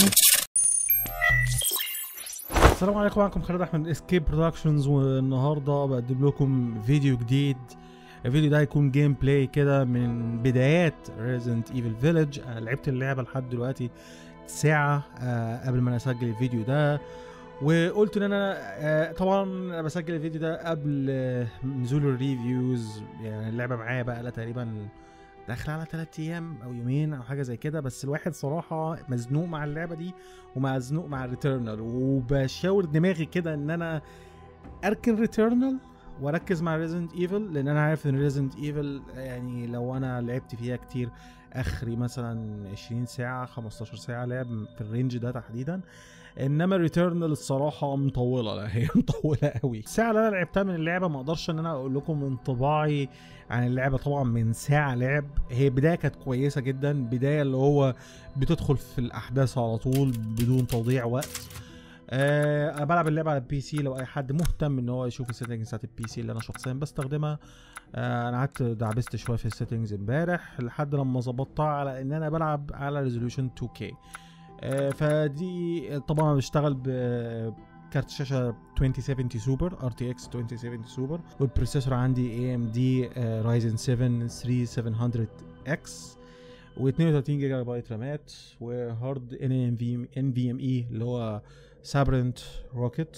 السلام عليكم، معكم خالد احمد من اسكيب برودكشنز، والنهارده بقدم لكم فيديو جديد. الفيديو ده هيكون جيم بلاي كده من بدايات ريزيدنت ايفل فيلج. انا لعبت اللعبه لحد دلوقتي ساعه قبل ما انا اسجل الفيديو ده، وقلت ان انا طبعا انا بسجل الفيديو ده قبل نزول الريفيوز. يعني اللعبه معايا بقى لها تقريبا داخل على 3 ايام او يومين او حاجه زي كده، بس الواحد صراحه مزنوق مع اللعبه دي ومزنوق مع ريتيرنال، وبشاور دماغي كده ان انا اركن ريتيرنال واركز مع ريزيدنت ايفل، لان انا عارف ان ريزيدنت ايفل يعني لو انا لعبت فيها كتير اخري مثلا 20 ساعه 15 ساعه لعب في الرينج ده تحديدا. انما ريتيرنال الصراحه مطوله، لا هي مطوله قوي. الساعه اللي انا لعبتها من اللعبه ما اقدرش ان انا اقول لكم انطباعي عن اللعبه. طبعا من ساعه لعب هي بدايه كانت كويسه جدا، بدايه اللي هو بتدخل في الاحداث على طول بدون تضييع وقت. انا بلعب اللعبه على البي سي، لو اي حد مهتم ان هو يشوف السيتنجز بتاعت البي سي اللي انا شخصيا بستخدمها. انا قعدت دعبست شويه في السيتنجز امبارح لحد لما ظبطتها على ان انا بلعب على ريزولوشن 2K. فدي طبعا بشتغل بكارت شاشه 2070 سوبر RTX 2070 سوبر، والبروسيسور عندي AMD رايزن 7 3700X، و32 جيجا بايت رامات، وهارد NVMe اللي هو سابرنت روكيت.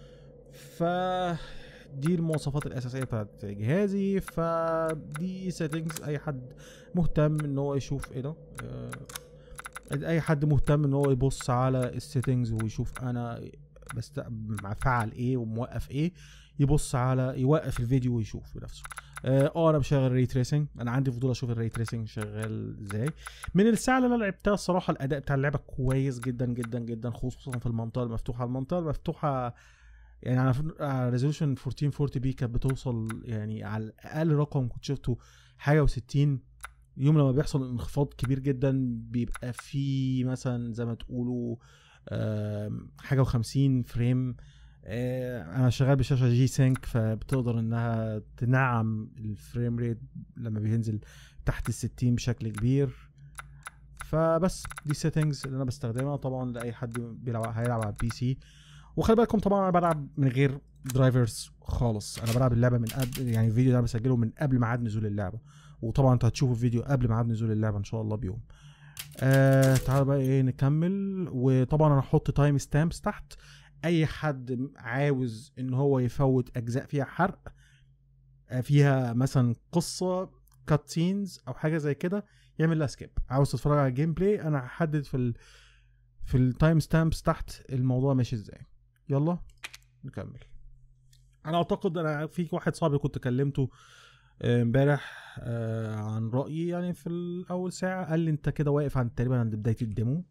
دي المواصفات الاساسيه بتاعت جهازي. فدي سيتنجز اي حد مهتم ان هو يشوف ايه ده، اي حد مهتم ان هو يبص على السيتنجز ويشوف انا مفعل ايه وموقف ايه، يبص على يوقف الفيديو ويشوف بنفسه. انا بشغل ري تريسنج، انا عندي فضول اشوف الري تريسنج شغال ازاي. من الساعه اللي انا لعبتها الصراحه الاداء بتاع اللعبه كويس جدا جدا جدا، خصوصا في المنطقه المفتوحه. يعني على ريزولوشن 1440 بي كانت بتوصل يعني على الاقل رقم كنت شفته حاجه و60. يوم لما بيحصل انخفاض كبير جدا بيبقى فيه مثلا زي ما تقولوا حاجه و50 فريم. انا شغال بشاشه جي سينك، فبتقدر انها تنعم الفريم ريت لما بينزل تحت ال60 بشكل كبير. فبس دي السيتنجز اللي انا بستخدمها طبعا لاي حد هيلعب على البي سي. وخلي بالكم طبعا انا بلعب من غير درايفرز خالص، انا بلعب اللعبه من قبل، يعني الفيديو ده بسجله من قبل ميعاد نزول اللعبه، وطبعا انتوا هتشوفوا الفيديو قبل ميعاد نزول اللعبه ان شاء الله بيوم. تعالوا بقى ايه نكمل. وطبعا انا هحط تايم ستامبس تحت، اي حد عاوز ان هو يفوت اجزاء فيها حرق، فيها مثلا قصه كات سينز او حاجه زي كده، يعمل لها سكيب. عاوز تتفرج على الجيم بلاي، انا هحدد في التايم ستامبس تحت الموضوع ماشي ازاي. يلا نكمل. انا اعتقد انا في واحد صاحبي كنت كلمته امبارح عن رأيي يعني في الاول ساعة، قال لي انت كده واقف عند تقريبا عند بداية الديمو.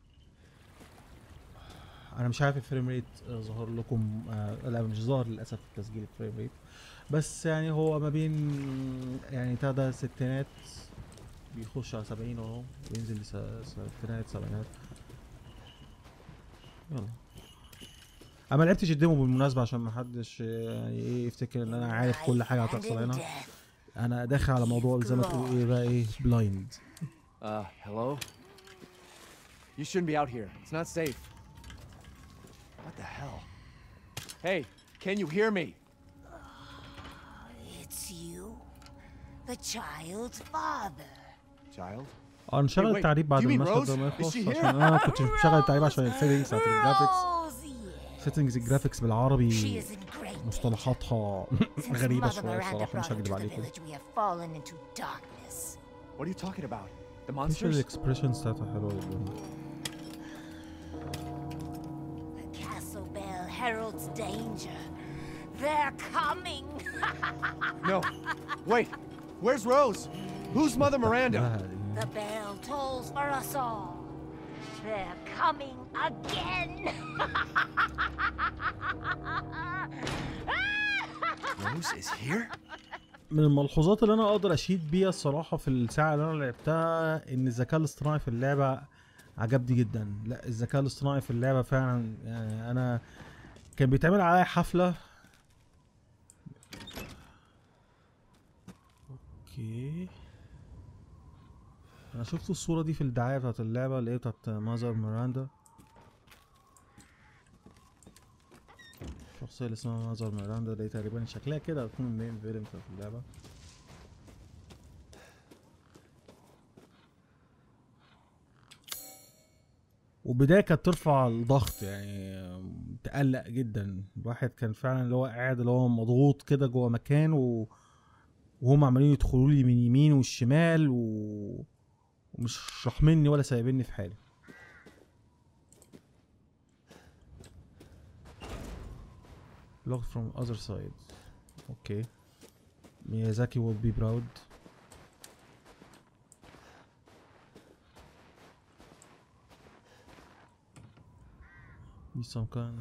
انا مش عارف الفريم ريت ظهر لكم لا مش ظاهر للاسف تسجيل الفريم ريت، بس يعني هو ما بين يعني ده ستينات بيخش على 70 اهو، بينزل ستينات سبعينات. يلا انا ما لعبتش الديمو بالمناسبه عشان ما حدش يعني ايه يفتكر ان انا عارف كل حاجه هتحصل هنا. انا داخل على موضوع زي ما تقول ايه بقى ايه بلايند. Hello? You shouldn't be out here. It's not safe. What the hell? Hey, can you hear me? It's you, the child's father. Child? نشغل التعريب بعد المشهد ده ما يخلص، عشان انا كنت مشغل التعريب عشان السيتنجز بتاعت الجرافيكس. سيتنجز الجرافيكس بالعربي مصطلحاتها غريبة شوية الصراحة، مش هكدب عليكم. What are you talking about? The فيشل monsters? اكسبريشنز بتاعتها حلوة جدا. The castle bell heralds danger. They're coming. No. Wait. Where's Rose? Who's Mother Miranda? The bell tolls for us all. They're coming again. Rose is here? من الملحوظات اللي انا اقدر اشيد بيها الصراحة في الساعة اللي انا لعبتها ان الذكاء الاصطناعي في اللعبة عجبني جدا. لا الذكاء الاصطناعي في اللعبة فعلا يعني انا كان بيتعمل عليا حفلة. اوكي انا شفت الصورة دي في الدعاية بتاعت اللعبة اللي هي بتاعت ماذر ميراندا. الشخصية اللي اسمها ماذر ميراندا دي تقريبا شكلها كده هتكون المين فيلم بتاعت اللعبة. وبداية كانت ترفع الضغط، يعني تقلق جدا الواحد، كان فعلا اللي هو قاعد اللي هو مضغوط كده جوه مكان وهم عمالين يدخلوا لي من يمين والشمال ومش رحمني ولا سايبيني في حالي. Locked from other side. Okay. Miyazaki would be proud. Some kind.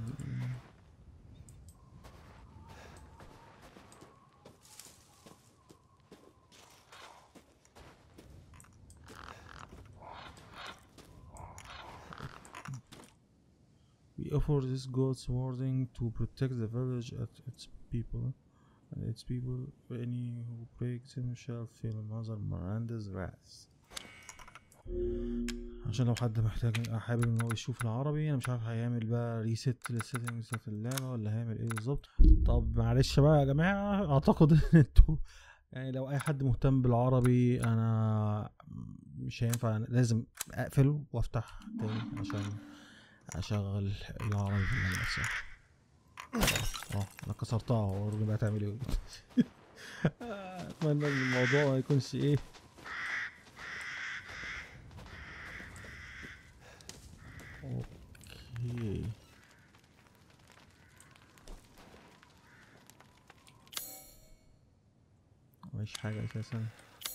We offer this God's warding to protect the village and its people. Any who breaks them shall feel Mother Miranda's wrath. عشان لو حد محتاج حابب ان هو يشوف العربي، انا مش عارف هيعمل بقى ريست للسيتنجز بتاعت اللعبه ولا هيعمل ايه بالظبط. طب معلش بقى يا جماعه، اعتقد ان انتوا يعني لو اي حد مهتم بالعربي انا مش هينفع، لازم اقفله وافتح تاني عشان اشغل العربي في اللعبه نفسها. انا كسرتها، هو الراجل بقى تعمل ايه؟ اتمنى ان الموضوع ما يكونش ايه. اوكي مفيش حاجة اساسا.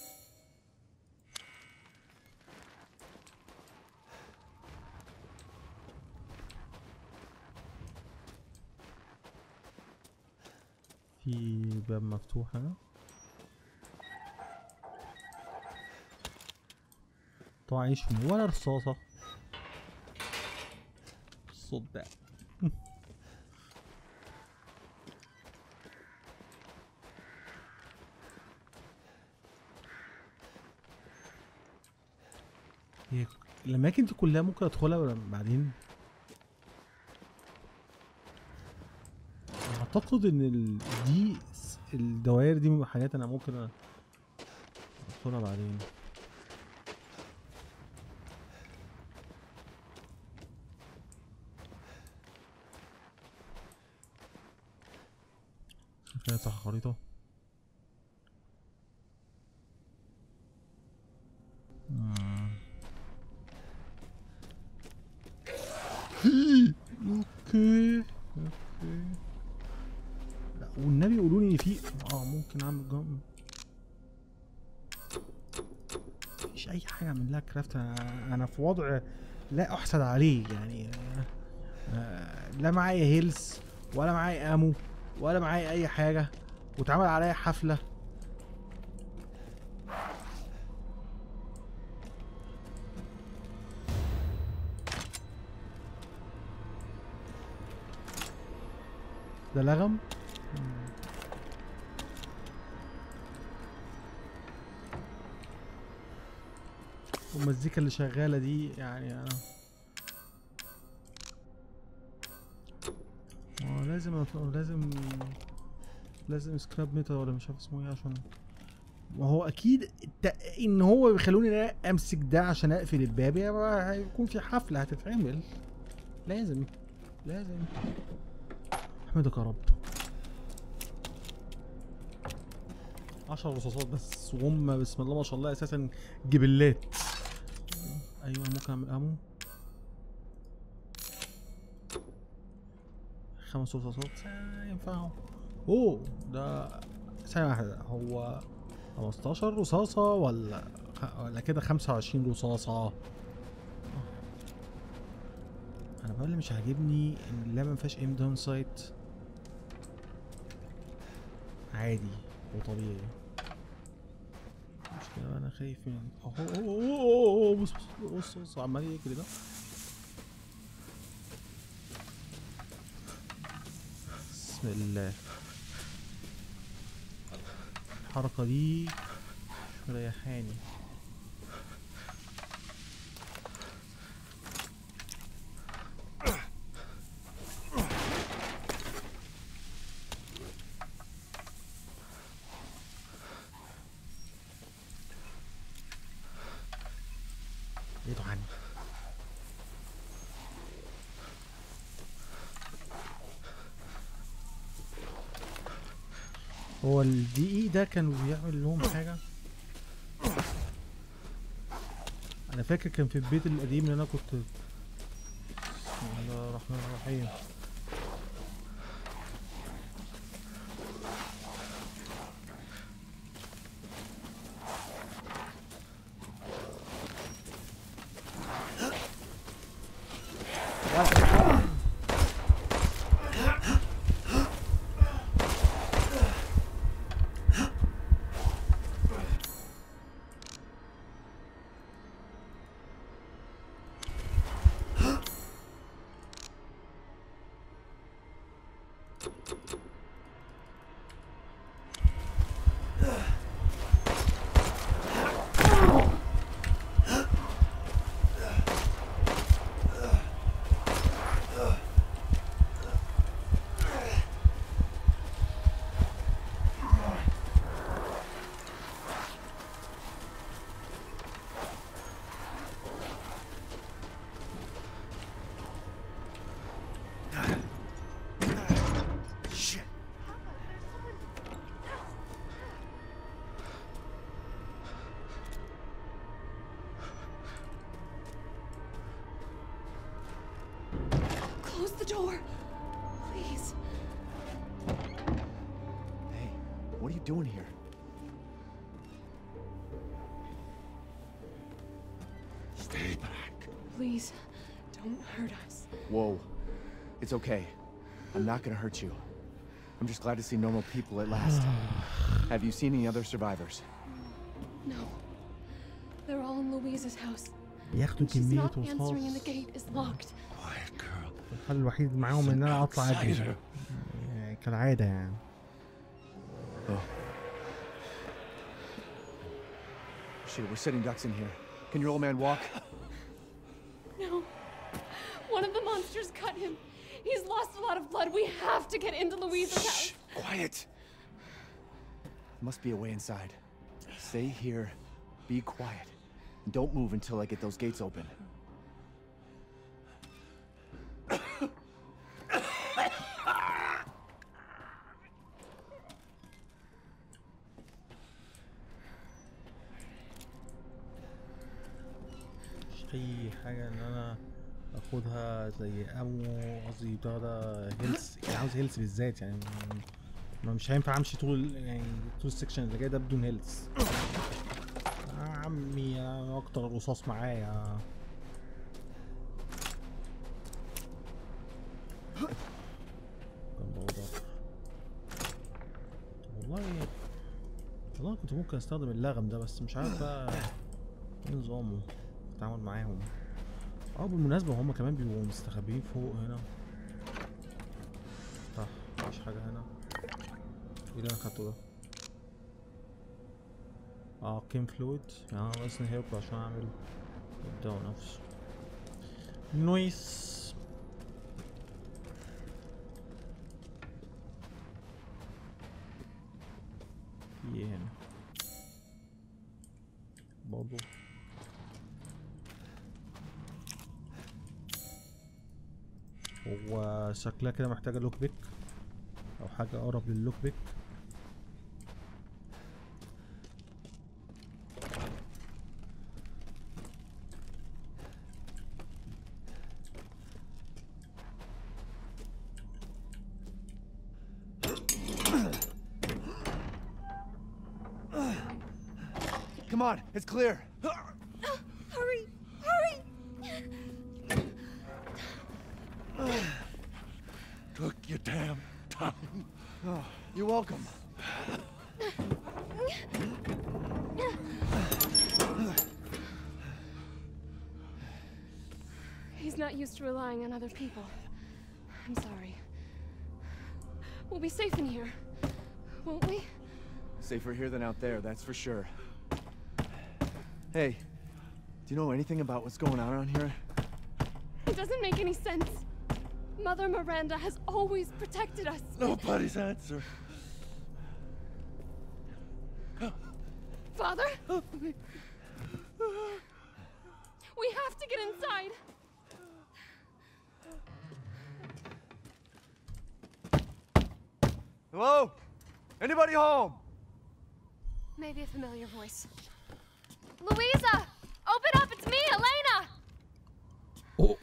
في باب مفتوح هنا طبعا، يشوف ولا رصاصة. الصوت ده هي الأماكن دي كلها ممكن أدخلها ولا بعدين؟ أعتقد إن دي الدوائر دي حاجات أنا ممكن أدخلها بعدين. فاتح خريطة. اوكي لا والنبي يقولوا لي في ممكن اعمل جم، مفيش اي حاجه اعمل لها كرافت. انا في وضع لا احسد عليه يعني. لا معايا هيلز ولا معايا امو ولا معايا اي حاجه، واتعمل عليا حفله. ده لغم. والمزيكا اللي شغاله دي يعني انا لازم سكراب ميتا ولا مش عارف اسمه ايه، عشان ما هو اكيد ان هو بيخلوني امسك ده عشان اقفل الباب، هيكون في حفله هتتعمل. لازم احمدك يا رب. 10 رصاصات بس وهم بسم الله ما شاء الله اساسا جبلات. ايوه ممكن اعمل امو. 5 رصاصات ينفعوا. اوه ده ثانية واحدة، هو 15 رصاصة ولا كده 25 رصاصة؟ انا بقى اللي مش عاجبني ان اللعبة مفيهاش ايم داون سايت عادي وطبيعي. مشكلة انا خايف من بص عمال يجري ده. بسم الله. الحركة دي مش مريحاني. هو الدقيق ده كان بيعمل لهم حاجة؟ انا فاكر كان في البيت القديم اللي انا كنت. بسم الله الرحمن الرحيم. Close the door, please. Hey, what are you doing here? Stay back. Please, don't hurt us. Whoa. It's okay. I'm not gonna hurt you. I'm just glad to see normal people at last. Have you seen any other survivors? No. They're all in Louise's house. بياخدوا She's كمية not answering and the رصاص. gate is locked. Quiet girl. الحل الوحيد معاهم ان انا اطلع اجري Outsider. يعني كالعادة يعني. Oh. Shit, we're sitting ducks in here. Can your old man walk? No. One of the monsters cut him. He's lost a lot of blood. We have to get into Louise's house. Shh! Quiet! Must be a way inside. Stay here. Be quiet. And don't move until I get those gates open. مش اي حاجة ان انا اخدها زي امو قصدي بتاع ده هيلث يعني عاوز هيلث بالذات يعني ما مش هينفع امشي طول يعني طول السكشن اللي جاي ده بدون هيلث. عمي انا اكتر رصاص معايا. والله كنت ممكن استخدم اللغم ده بس مش عارف بقى ايه نظامه في التعامل معاهم. بالمناسبة هما كمان بيبقوا مستخبيين فوق هنا. صح مفيش حاجة هنا. ايه اللي انا خدته ده؟ كيم فلويد يعني انا ناقصني هيلب عشان اعمل الدواء نفسه. نويس. ايه هنا برضه هو شكلها كده محتاجة لوك بيك او حاجة اقرب للوك بيك. Come on, it's clear. Hurry! Hurry! Took your damn time. Oh, you're welcome. He's not used to relying on other people. I'm sorry. We'll be safe in here, won't we? Safer here than out there, that's for sure. Hey, do you know anything about what's going on around here? It doesn't make any sense. Mother Miranda has always protected us. Nobody's answer. Father? We have to get inside. Hello? Anybody home? Maybe a familiar voice. Louisa! Open up! It's me, Elena! Oh.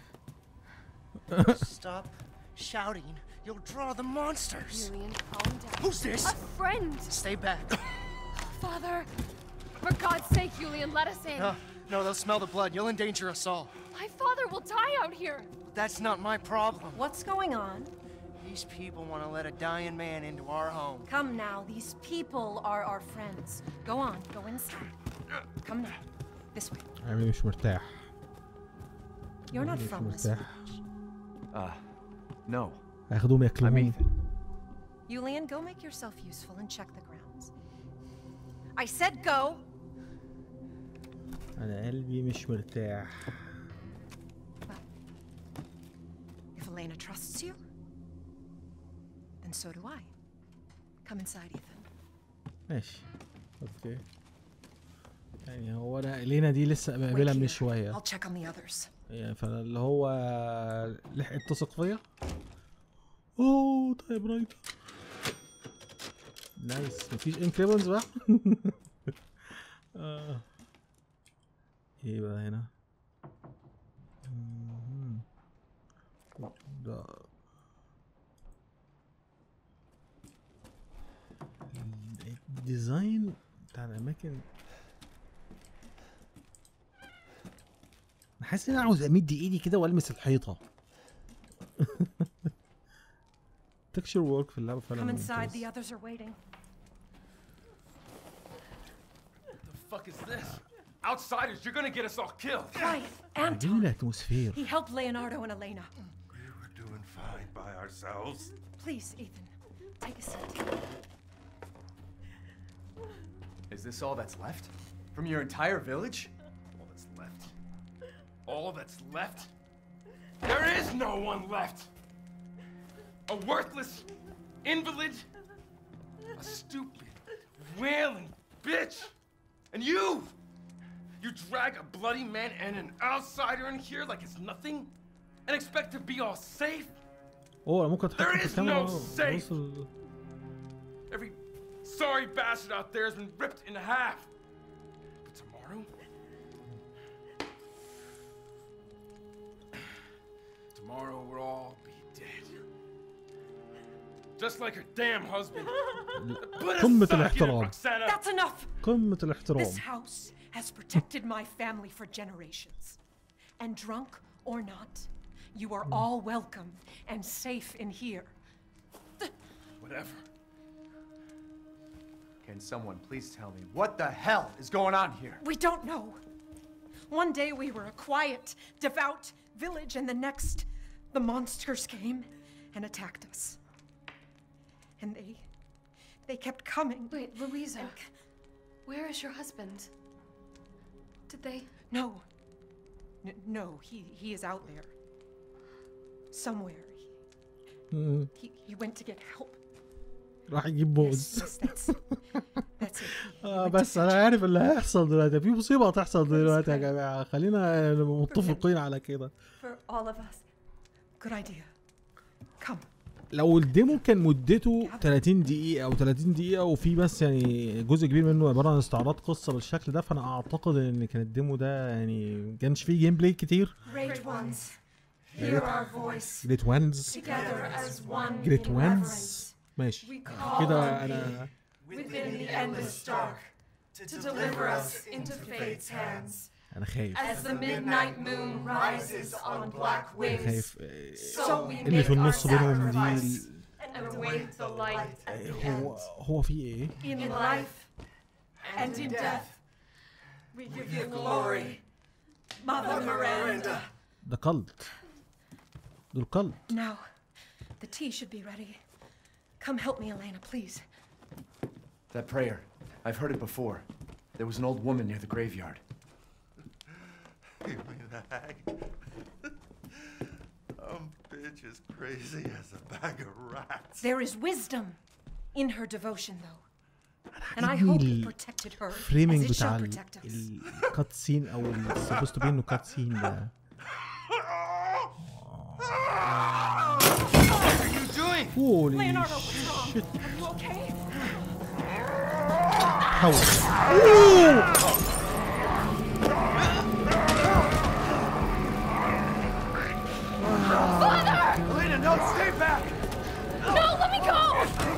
Stop shouting. You'll draw the monsters. Julian, calm down. Who's this? A friend! Stay back. Father! For God's sake, Julian, let us in. No, they'll smell the blood. You'll endanger us all. My father will die out here. That's not my problem. What's going on? These people want to let a dying man into our home. Come now, these people are our friends. Go on, go inside. Come now. This way. عامل مش مرتاح. You're not مش from this مرتاح. village. No. هياخدوهم I'm ياكلوهم. Ethan. Julian, go make yourself useful and check the grounds. I said go! انا قلبي مش مرتاح. Well, if Elena trusts you, then so do I. Come inside, Ethan. ماشي. اوكي. يعني هو انا الينا دي لسه مقابلها من شويه. I'll check on the others. يعني فاللي هو لحقت تثق فيا. اوه طيب رايت. نايس. مفيش انكريبلز بقى. ايه بقى هنا؟ ده الديزاين بتاع الاماكن. انا حاسس ان انا عاوز امد ايدي كده والمس الحيطه. تكشر وورك في اللعبه فعلا. Come inside, the others are waiting. The fuck is this? Outsiders, you're gonna get us all killed. Quiet, عاجبني Anton. الاتموسفير. He helped Leonardo and Elena. We were doing fine by ourselves. Please, Ethan, take a seat. Is this all that's left? From your entire village? All that's left. All that's left? There is no one left! A worthless invalid? A stupid, wailing bitch! And you! You drag a bloody man and an outsider in here like it's nothing? And expect to be all safe? اوه انا ممكن اتحكم في There is الكاميرا. no safe. Every sorry bastard out there has been ripped in half. But tomorrow? Tomorrow we'll all be dead. Just like her damn husband. Put a قمة sock in it, الاحترام. Roxana. That's enough! قمة الاحترام. This house has protected my family for generations. And drunk or not, you are all welcome and safe in here. Whatever. Can someone please tell me what the hell is going on here? We don't know. One day we were a quiet, devout village, and the next, the monsters came and attacked us. And they kept coming. Wait, Louisa. Where is your husband? Did they? No. No, he is out there. Somewhere. He went to get help. راح يجيب بوز. Yes, that's it. He went to بس انا عارف اللي هيحصل دلوقتي. في مصيبة هتحصل دلوقتي يا جماعة. خلينا متفقين على كده. For all of us. Good idea. Come. لو الديمو كان مدته 30 دقيقة أو 30 دقيقة وفي بس يعني جزء كبير منه عبارة عن استعراض قصة بالشكل ده، فأنا أعتقد إن كان الديمو ده يعني مكانش فيه جيم بلاي كتير. Great ones, hear our voice. جريت وانز. Together as one جريت in وانز. reverence. ماشي. We call كده on أنا within the endless dark to deliver us into fate's hands. أنا خايف. As the midnight moon rises on black wings, خايف so we اللي make في our النص بينهم دي sacrifice and await the light at the هو في إيه؟ end. In life and in death, we give you glory, Mother Miranda. ده كلت. دول كلت. Now, the tea should be ready. Come help me, Elena, please. That prayer. I've heard it before. There was an old woman near the graveyard. You mean the hag? Bitch is crazy as a bag of rats. There is wisdom in her devotion, though. And I hope you protected her as الفريمنج it بتاع shall protect us. الكات سين او supposed to be انه كات سين ده. What are you doing? Holy Leonardo, what's wrong? shit. Are you okay? تحول. Elena, no, stay back! No, let me go!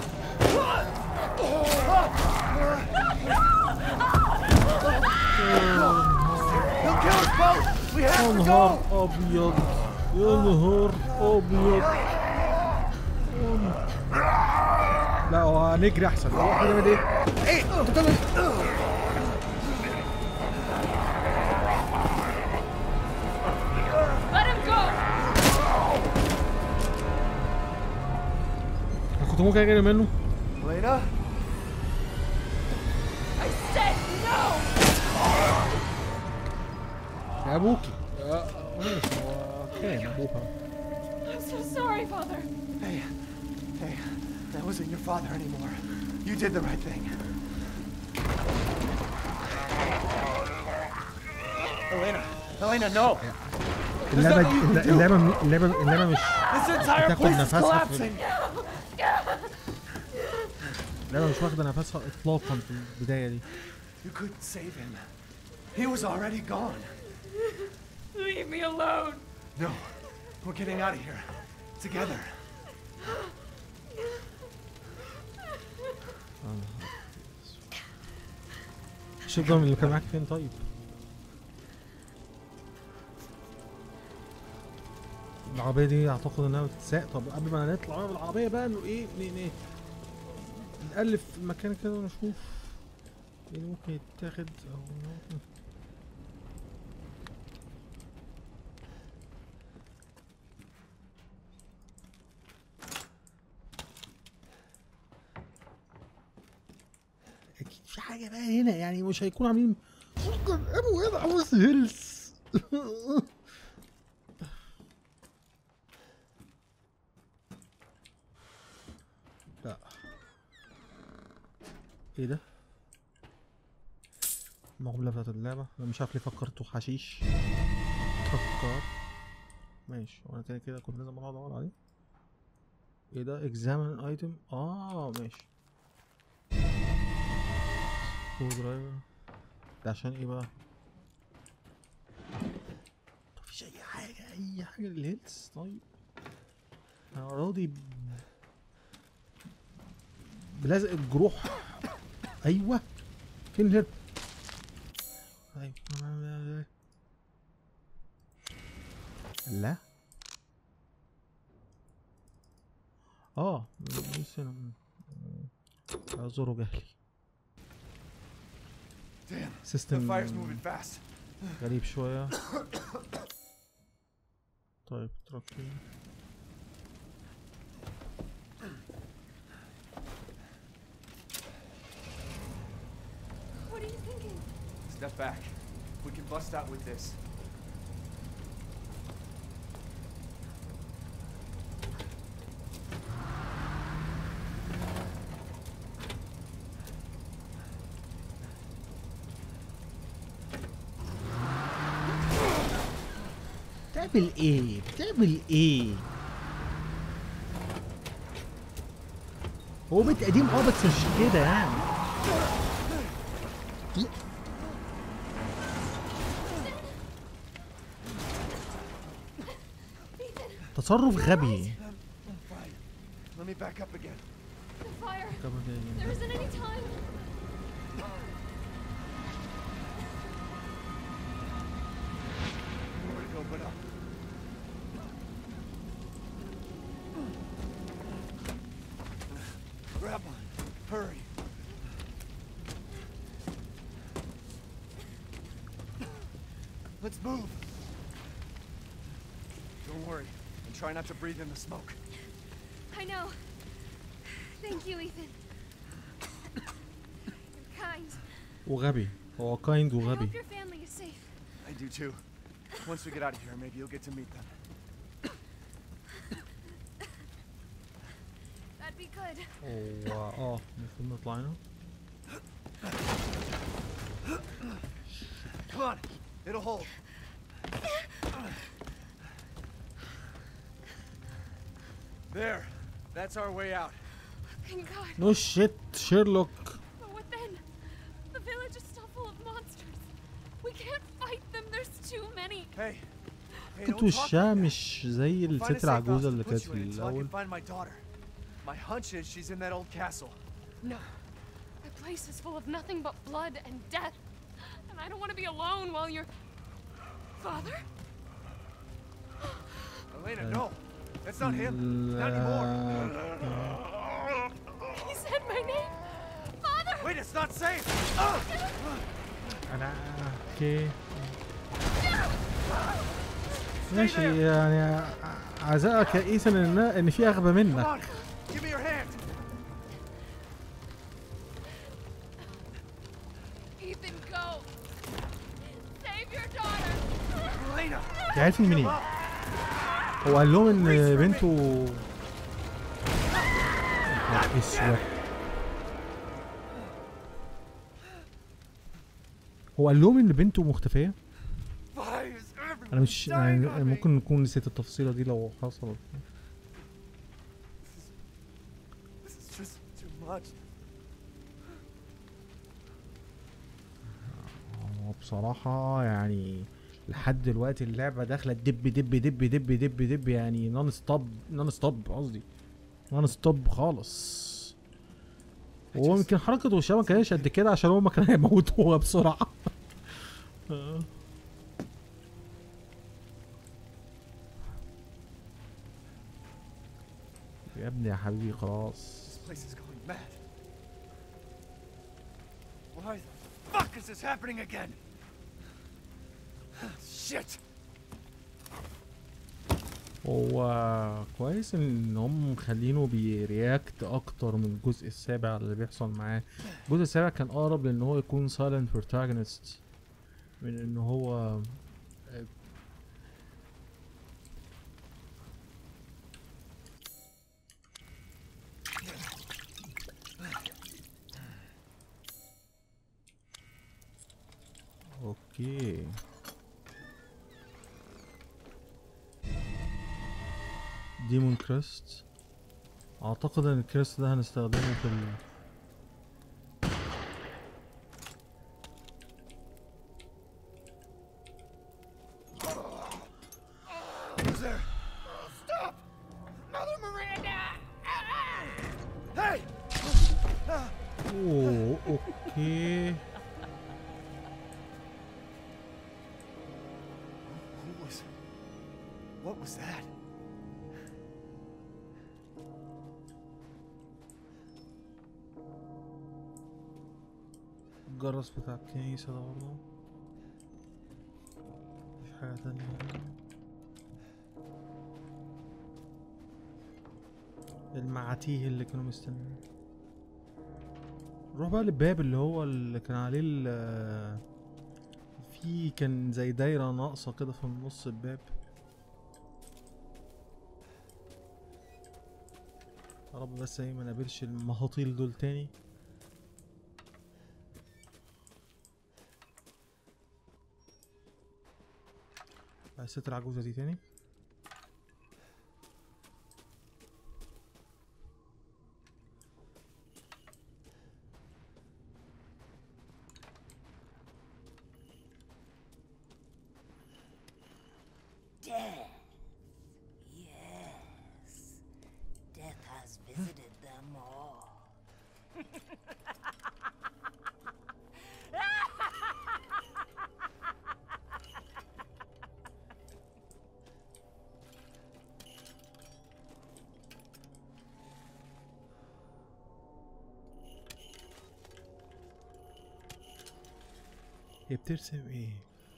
He'll kill us both! We يا have to نهار go! ابيض، يا نهار ابيض. لا هو هنجري احسن. هو احنا بنعمل ايه؟ ايه انت بتعمل ايه؟ Let him go! انا كنت ممكن اجري منه. Elena? I said no! يا ابوكي. ماشي هو كان ابوها. I'm so sorry, Father. Hey, that wasn't your father anymore. You did the right thing. Elena, no! اللعبة مش This entire بتاخد place is نفسها collapsing! اللعبة مش واخدة نفسها اطلاقا في البداية دي. You couldn't save him. He was already gone. Leave me alone. No, we're getting out of here. Together. الشيطان اللي كان معاك فين طيب؟ العربية دي اعتقد انها بتتساق. طب قبل ما نطلع بالعربية بقى انه ايه نألف المكان كده ونشوف ايه اللي ممكن يتاخد او ممكن. اكيد في حاجة بقى هنا، يعني مش هيكون عاملين ممكن ابو هنا عاوز هيلث. لا ايه ده؟ المقابلة بتاعت اللعبة. انا مش عارف ليه فكرته حشيش. فكر ماشي. وانا تاني كده كنت لازم اقعد ادور عليه. ايه ده؟ examine item. ماشي. درايفر ده عشان ايه بقى؟ مفيش اي حاجة للهيلث. طيب انا راضي بلزق الجروح. ايوه فين الهيلث؟ ايوه لا لسه اعذروا جهلي. سيستم غريب شوية. طيب تركي. What are you thinking? Step back. We can bust out with this. بتعمل ايه؟ هو بيت قديم بس مش كده يعني. تصرف غبي. Let me back up again. The fire. There isn't any time. Nowhere to go but up. Grab one. Hurry. Let's move. Don't worry. And try not to breathe in the smoke. I know. Thank you, Ethan. You're kind. وغبي. هو kind I وغبي. hope your family is safe. I do too. Once we get out of here, maybe you'll get to meet them. That'd be good. هو المفروض نطلع هنا. Come on. It'll hold. There. That's our way out. Thank God. No shit, Sherlock. But what then? many. Hey. Hey, كنت don't talk like وشها that. مش زي Find a الست safe العجوزة house اللي to كانت put في you in so I الأول. can find my daughter. My hunch is she's in that old castle. No. The place is full of nothing but blood and death. And I don't want to be alone while you're... Father? Elena, no. That's not him. Not anymore. He said my name. Father! Wait, it's not safe. أنا اوكي ماشي يعني عزائك يا ايثن ان في اغبى Come منك. on. Give me your hand. Ethan, go! Save your daughter! Elena. انت عارفني منين؟ هو قال لهم ان بنته اسود. هو قال لهم ان بنته مختفية؟ انا مش يعني ممكن نكون نسيت التفصيلة دي لو حصلت. This is just too much. هو بصراحة يعني لحد دلوقتي اللعبة داخلة دب دب دب دب دب دب يعني نون ستوب قصدي نون ستوب خالص. وهو يمكن حركة وشها ما كانش قد كده عشان هو ما كان هيموت هو بسرعة. يا ابني يا حبيبي خلاص. This place is going mad. Why the fuck is this happening again? Shit. هو كويس ان هم مخلينه بيرياكت اكتر من الجزء السابع اللي بيحصل معاه. الجزء السابع كان اقرب لان هو يكون سايلنت بروتاغونست من ان هو اوكي. ديمون كريست اعتقد ان الكريست ده هنستخدمه في Who's there? Stop! Mother Miranda! Hey! اوه اوكي. What was that? الجرس بتاع الكنيسة ده برضه. في حاجة تانية. المعاتيه اللي كانوا مستنيين. نروح بقى للباب اللي هو اللي كان عليه في كان زي دايرة ناقصة كده في النص الباب. يا رب بس ايه ما نقابلش المهاطيل دول تاني. الست العجوزة دي تاني. Death. Yes. Death has visited them all. هي بترسم ايه؟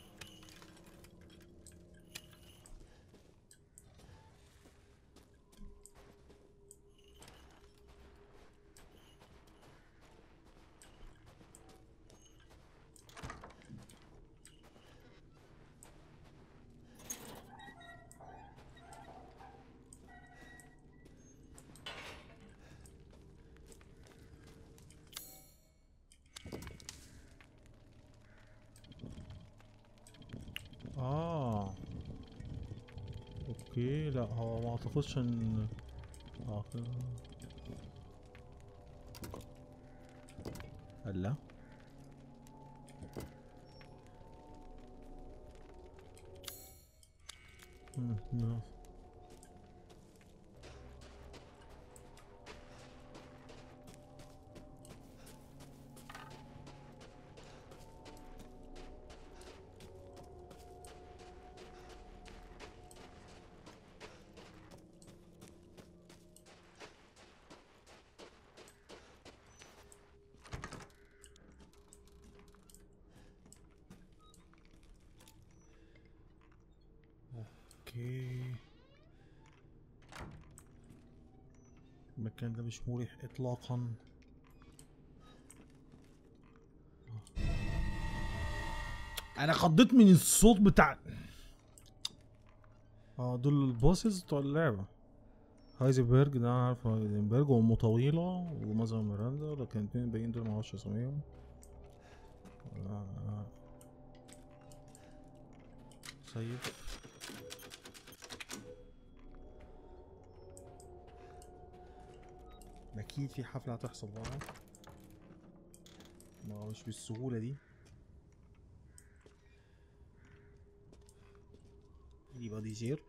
اوكي. لا هو ما اعتقدش ان كده. هلا اوكي، المكان ده مش مريح اطلاقا. انا خضيت من الصوت بتاع دول البوسز بتوع اللعبة. هايزنبرج ده انا عارف هايزنبرج وامه طويلة ومازا ميراندا، لكن الاتنين الباقيين دول معرفش اساميهم. سيف اكيد في حفلة هتحصل بره، ما مش بالسهولة دي. يبقى دي جير.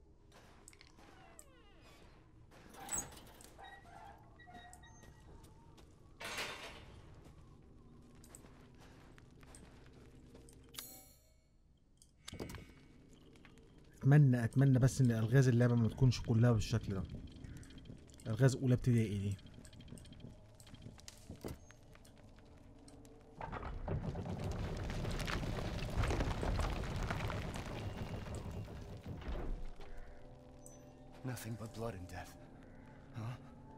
اتمنى بس ان الغاز اللعبة ما تكونش كلها بالشكل ده. الغاز اولى ابتدائي دي. Nothing but blood and death. Huh?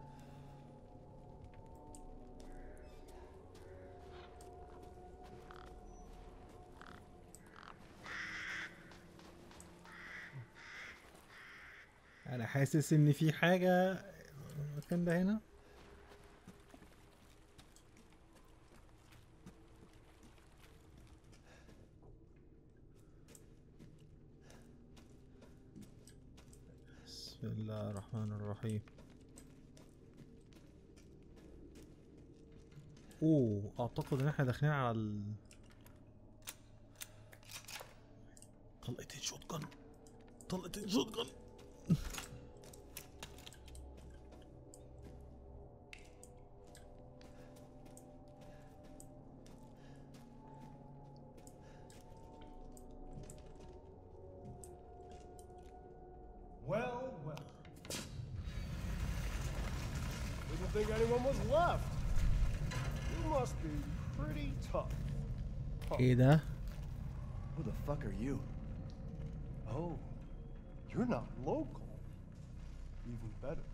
انا حاسس ان في حاجة المكان ده هنا. بسم الله الرحمن الرحيم. اعتقد ان احنا داخلين على طلقتين شوت جن. Well. Didn't think anyone was left. You must be pretty tough. ايه ده؟ Who the fuck are you? Oh, you're not local. Even better.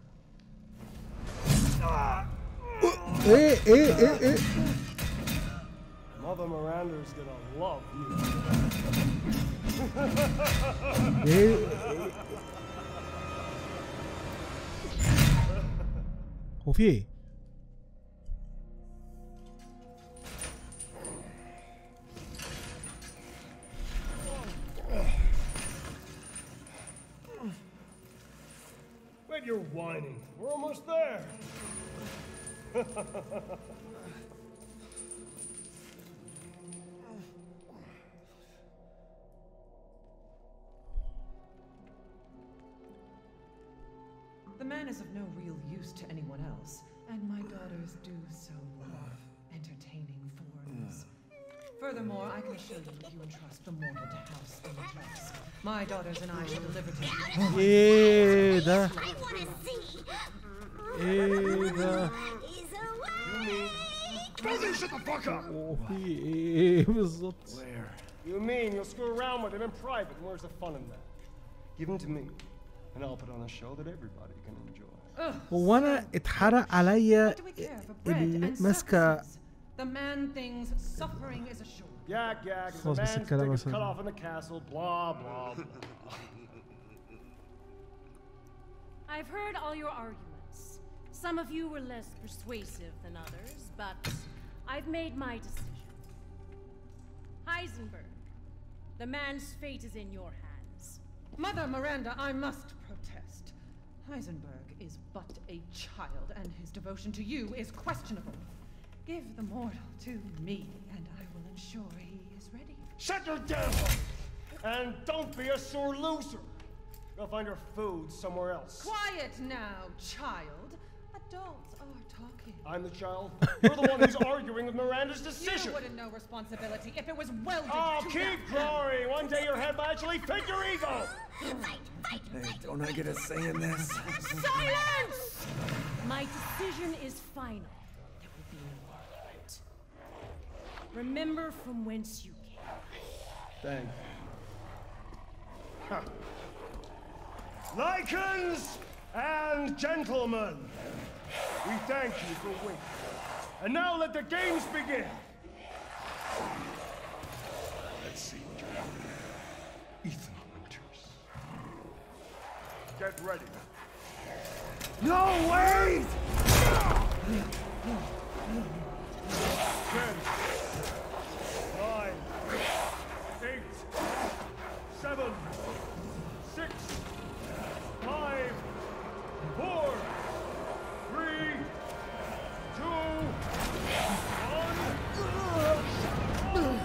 ايه Mother Miranda's gonna love you. هو في ايه؟ Wait, you're whining. We're almost there. The man is of no real use to anyone else, and my daughters do so love entertaining foreigners. Furthermore, I can assure you if you entrust the mortal to House Dimitrescu, my daughters and I shall deliver to you. ايه ده؟ I wanna see. ايه ده؟ He's away. Shut the fuck up! وفي ايه بالظبط؟ Where? You mean you'll screw around with him in private? Where's the fun in that? Give him to me, and I'll put on a show that everybody can enjoy. هو انا اتحرق عليا What do we care for bread and ماسكة. circuses? The man thinks suffering is assured. Yak, the خلاص بس man's الكلام tickets cut مثلا. off in the castle, blah, blah, blah. I've heard all your arguments. Some of you were less persuasive than others, but I've made my decision. Heisenberg, the man's fate is in your hands. Mother Miranda, I must protest. Heisenberg is but a child, and his devotion to you is questionable. Give the mortal to me, and I will ensure he is ready. Shut your damn mouth! And don't be a sore loser! Go find her food somewhere else. Quiet now, child. Adults are talking. I'm the child. You're the one who's arguing with Miranda's decision. You wouldn't know responsibility if it was welded Oh, to keep glory! One day your head will actually fit your ego! Hey, don't I get a say in this? Silence! My decision is final. There will be no argument. Remember from whence you came. Thank you. Huh. Lycans and gentlemen, we thank you for waiting. And now let the games begin! Let's see what you're doing. Ethan Winters. Get ready. No, wait! 10, 9, 8, 7, 6, 5, 4, 3, 2, 1.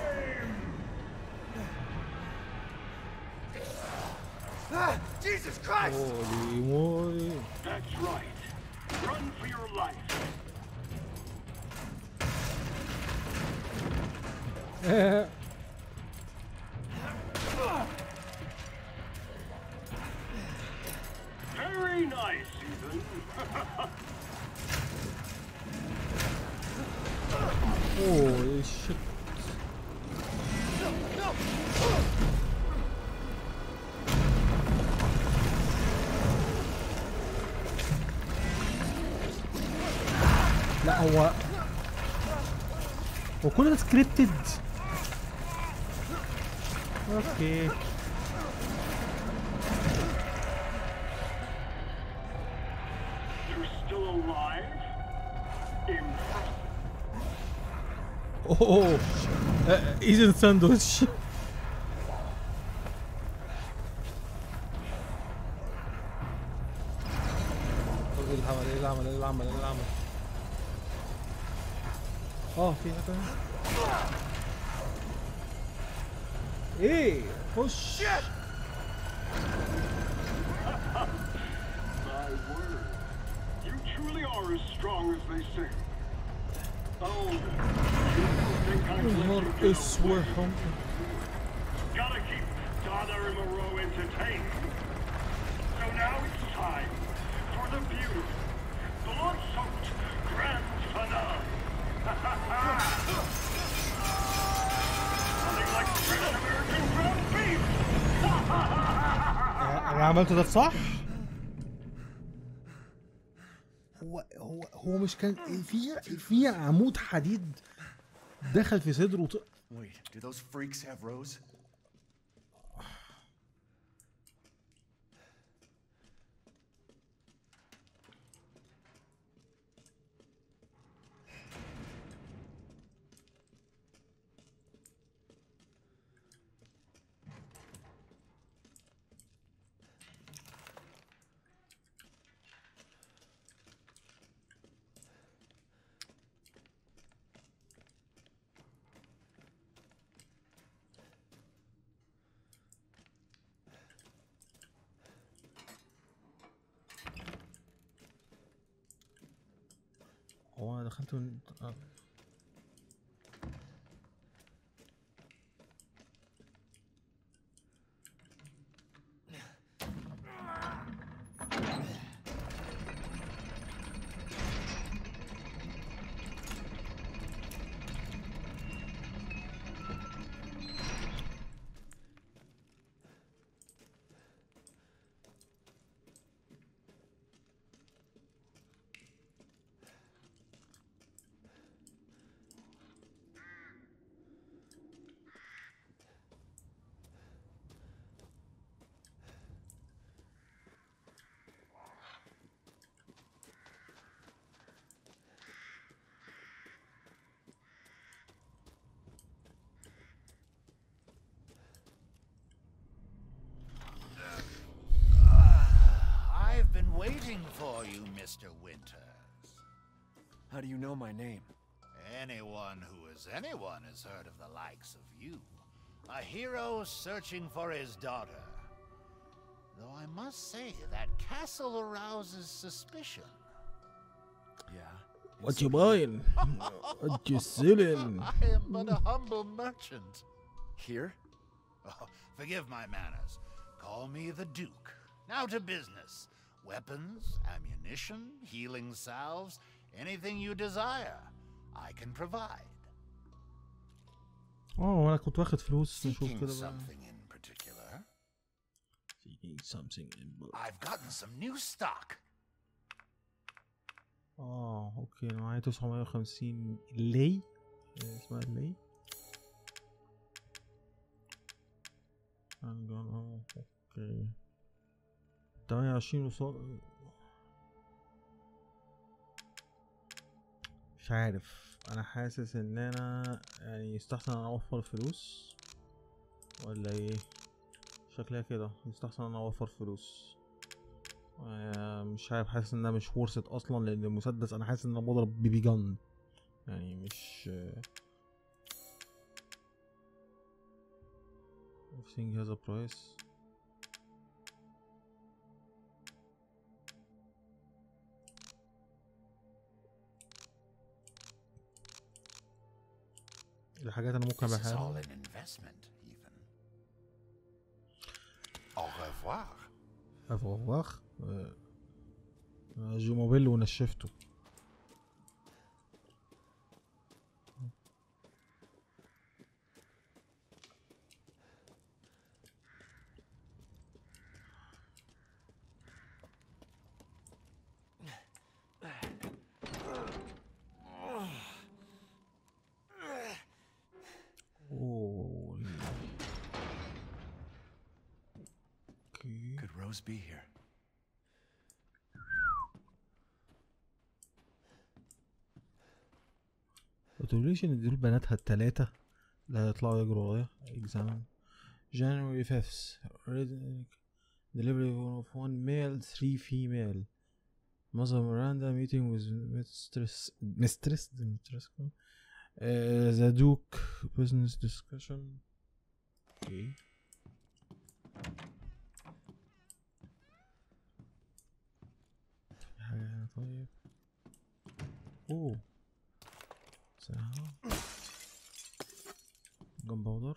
Ah, Jesus Christ! Holy moly. That's right. Run for your life. Very nice, Ethan. Holy shit. لا هو كل ده سكريبتد. اوكي You're still alive? Impressive. اوه ايزن ساندويتش. ايه العمل في حاجة ايه خش. My word. You truly are as strong as they say. Oh, you think I've let نهار you get اسود. away? Gotta keep Donna and Moreau entertained. So now it's time for the beautiful, blood-soaked grand finale. Nothing like fresh American ground beef. انا عملت ده صح؟ هو مش كان في عمود حديد دخل في صدره Wait, do those freaks have Rose? هو انا دخلت من Waiting for you, Mr. Winters. How do you know my name? Anyone who is anyone has heard of the likes of you. A hero searching for his daughter. Though I must say that castle arouses suspicion. Yeah. What you buying? What you selling? I am but a humble merchant. Here? Oh, forgive my manners. Call me the Duke. Now to business. Weapons, ammunition, healing salves, anything you desire, I can provide. انا كنت واخد فلوس نشوف Seeking كده بقى. something in particular? Seeking something in I've gotten some new stock. اوكي انا معايا 950 لي اسمها لي. اوكي 28 وصال. مش عارف، انا حاسس ان انا يعني يستحسن انا اوفر فلوس ولا ايه؟ شكلها كده يستحسن انا اوفر فلوس. مش عارف، حاسس ان انا مش ورثت اصلا، لان المسدس انا حاسس ان انا بضرب بيبي جن يعني مش everything has a price. الحاجات انا ممكن This is ابيعها. all an investment, even. Au revoir. افواخ جيموبيل ونشفته. Could Rose be here? متقوليش ان دول بناتها التلاتة اللي هيطلعوا يجروا ورايا. examine January 5th delivery of 1 male 3 female. Mother Miranda meeting with mistress the Duke business discussion. Okay. طيب اوه ساعة جنب باودر.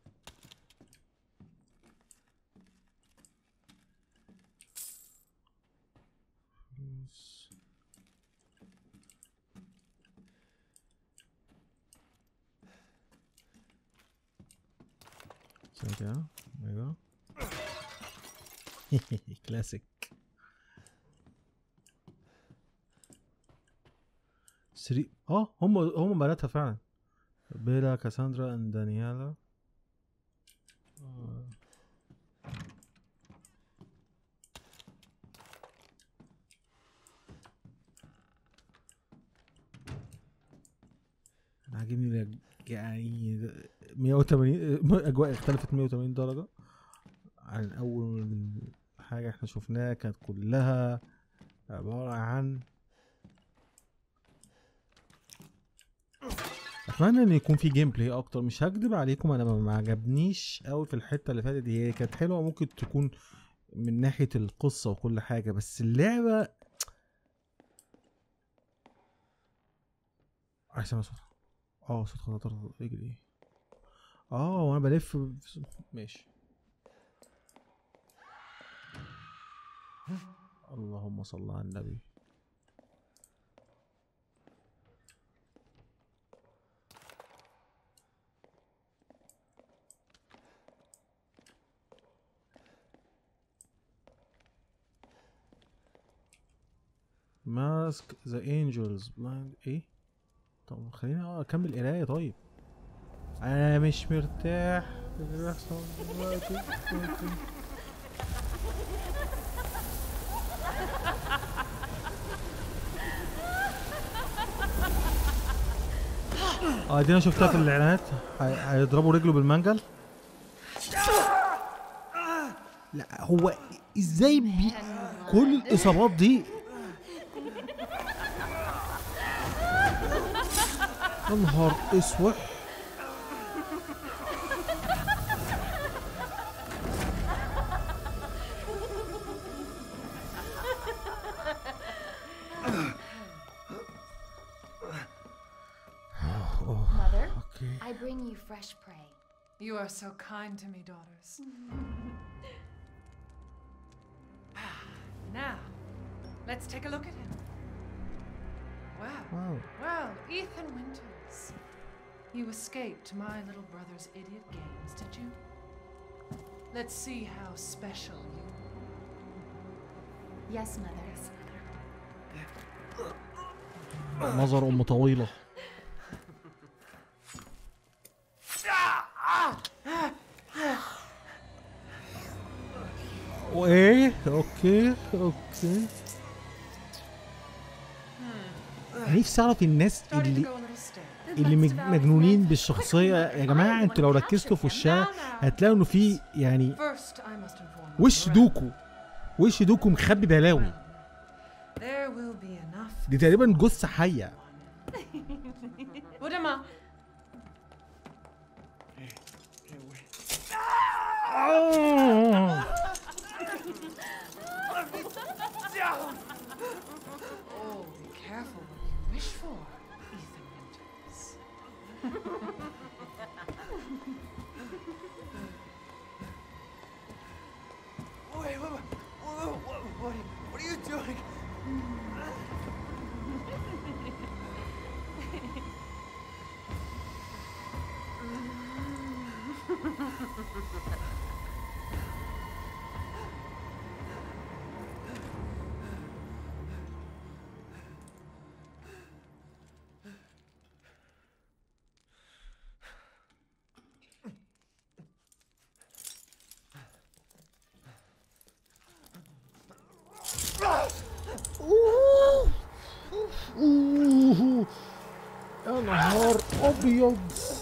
ساعة ايوه كلاسيك. هم بناتها فعلا. بيلا كاساندرا اند دانيالا. انا عاجبني يعني 180 اجواء اختلفت 180 درجة عن اول حاجة احنا شفناها. كانت كلها عبارة عن اتمنى ان يكون في جيم بلاي اكتر. مش هكدب عليكم، انا ما عجبنيش قوي في الحته اللي فاتت دي. هي كانت حلوه ممكن تكون من ناحيه القصه وكل حاجه، بس اللعبه احسن صوت. صوت خطر رجلي. وانا بلف ماشي. اللهم صل على النبي. ماسك ذا انجلز بلايند ايه؟ طب خلينا اكمل قرايه. طيب انا مش مرتاح اللي بيحصل دلوقتي. دي انا شفتها في الاعلانات. هيضربوا رجله بالمنجل. لا هو ازاي كل الاصابات دي؟ يا نهار اسود. اوكي. I bring you fresh prey. You are so kind to me, daughters. Now, let's take a look at him. Wow. Well, Ethan Winters. You escaped my little brother's idiot games, did you? Let's see how special you are. Yes, mother. نظر ام طويله. وايه اوكي. نفسي اعرف الناس اللي مجنونين بالشخصيه يا جماعه. انتوا لو ركزتوا في وشها هتلاقوا انه في يعني وش دوكو مخبي بلاوي. دي تقريبا جثه حيه. Oh, be careful what you wish for, Ethan Winters. Wait, what are you doing? يا نهار ابيض.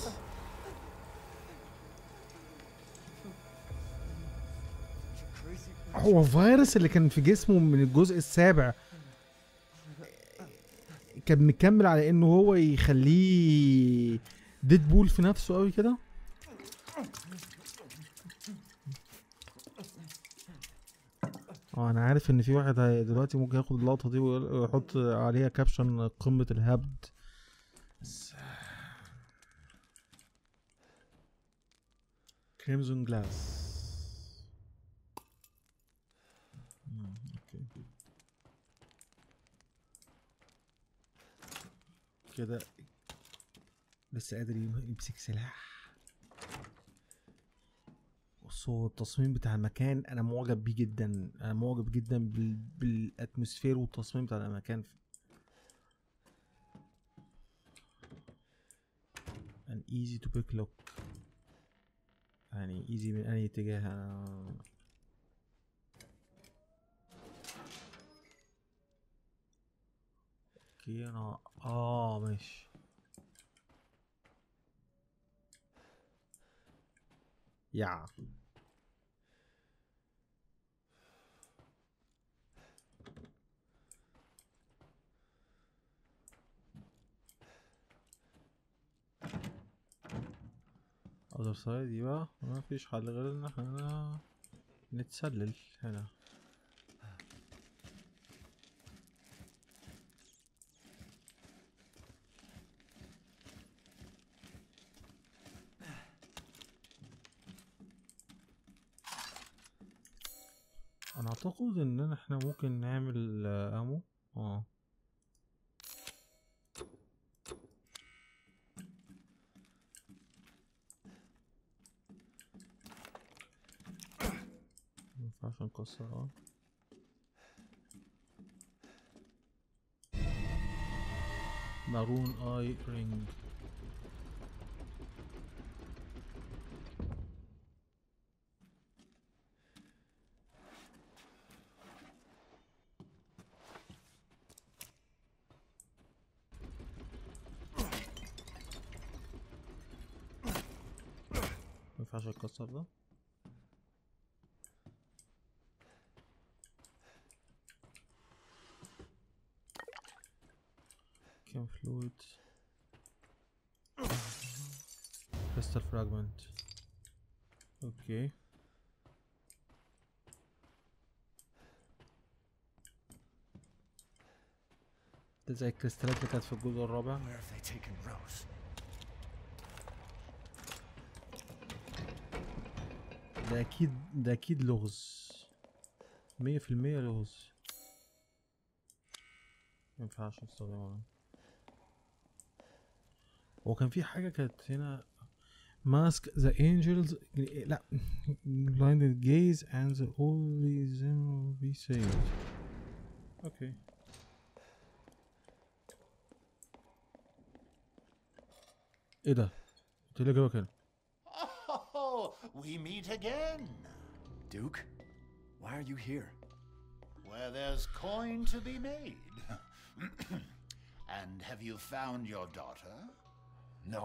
هو الفيروس اللي كان في جسمه من الجزء السابع كان مكمل على انه هو يخليه ديدبول في نفسه قوي كده. انا عارف ان في واحد دلوقتي ممكن ياخد اللقطه دي ويحط عليها كابشن قمه الهبد. كريمزون جلاس. كده لسه قادر يمسك سلاح. بصوا التصميم بتاع المكان انا معجب بيه جدا. انا معجب جدا بالاتموسفير والتصميم بتاع المكان. an easy to pick look. يعني easy من اي اتجاه. اوكي انا ماشي. يا other side. يبقى ما فيش حل غير ان احنا نتسلل هنا. انا اعتقد ان احنا ممكن نعمل امو. مينفعش نكسرها. مارون اي رينج. مينفعش اتكسر ده. كم فلويد. كريستال فراجمنت. اوكي ده زي الكريستالات اللي كانت في الجزء الرابع. ده اكيد لغز 100% لغز. مينفعش نستخدمها. هو كان في حاجة كانت هنا ماسك ذا انجلز، لا blinded gaze and the only them will be saved. اوكي ايه ده؟ انت ليه جايبك هنا؟ Oh, we meet again. Duke, why are you here? Where there's coin to be made. And have you found your daughter? No.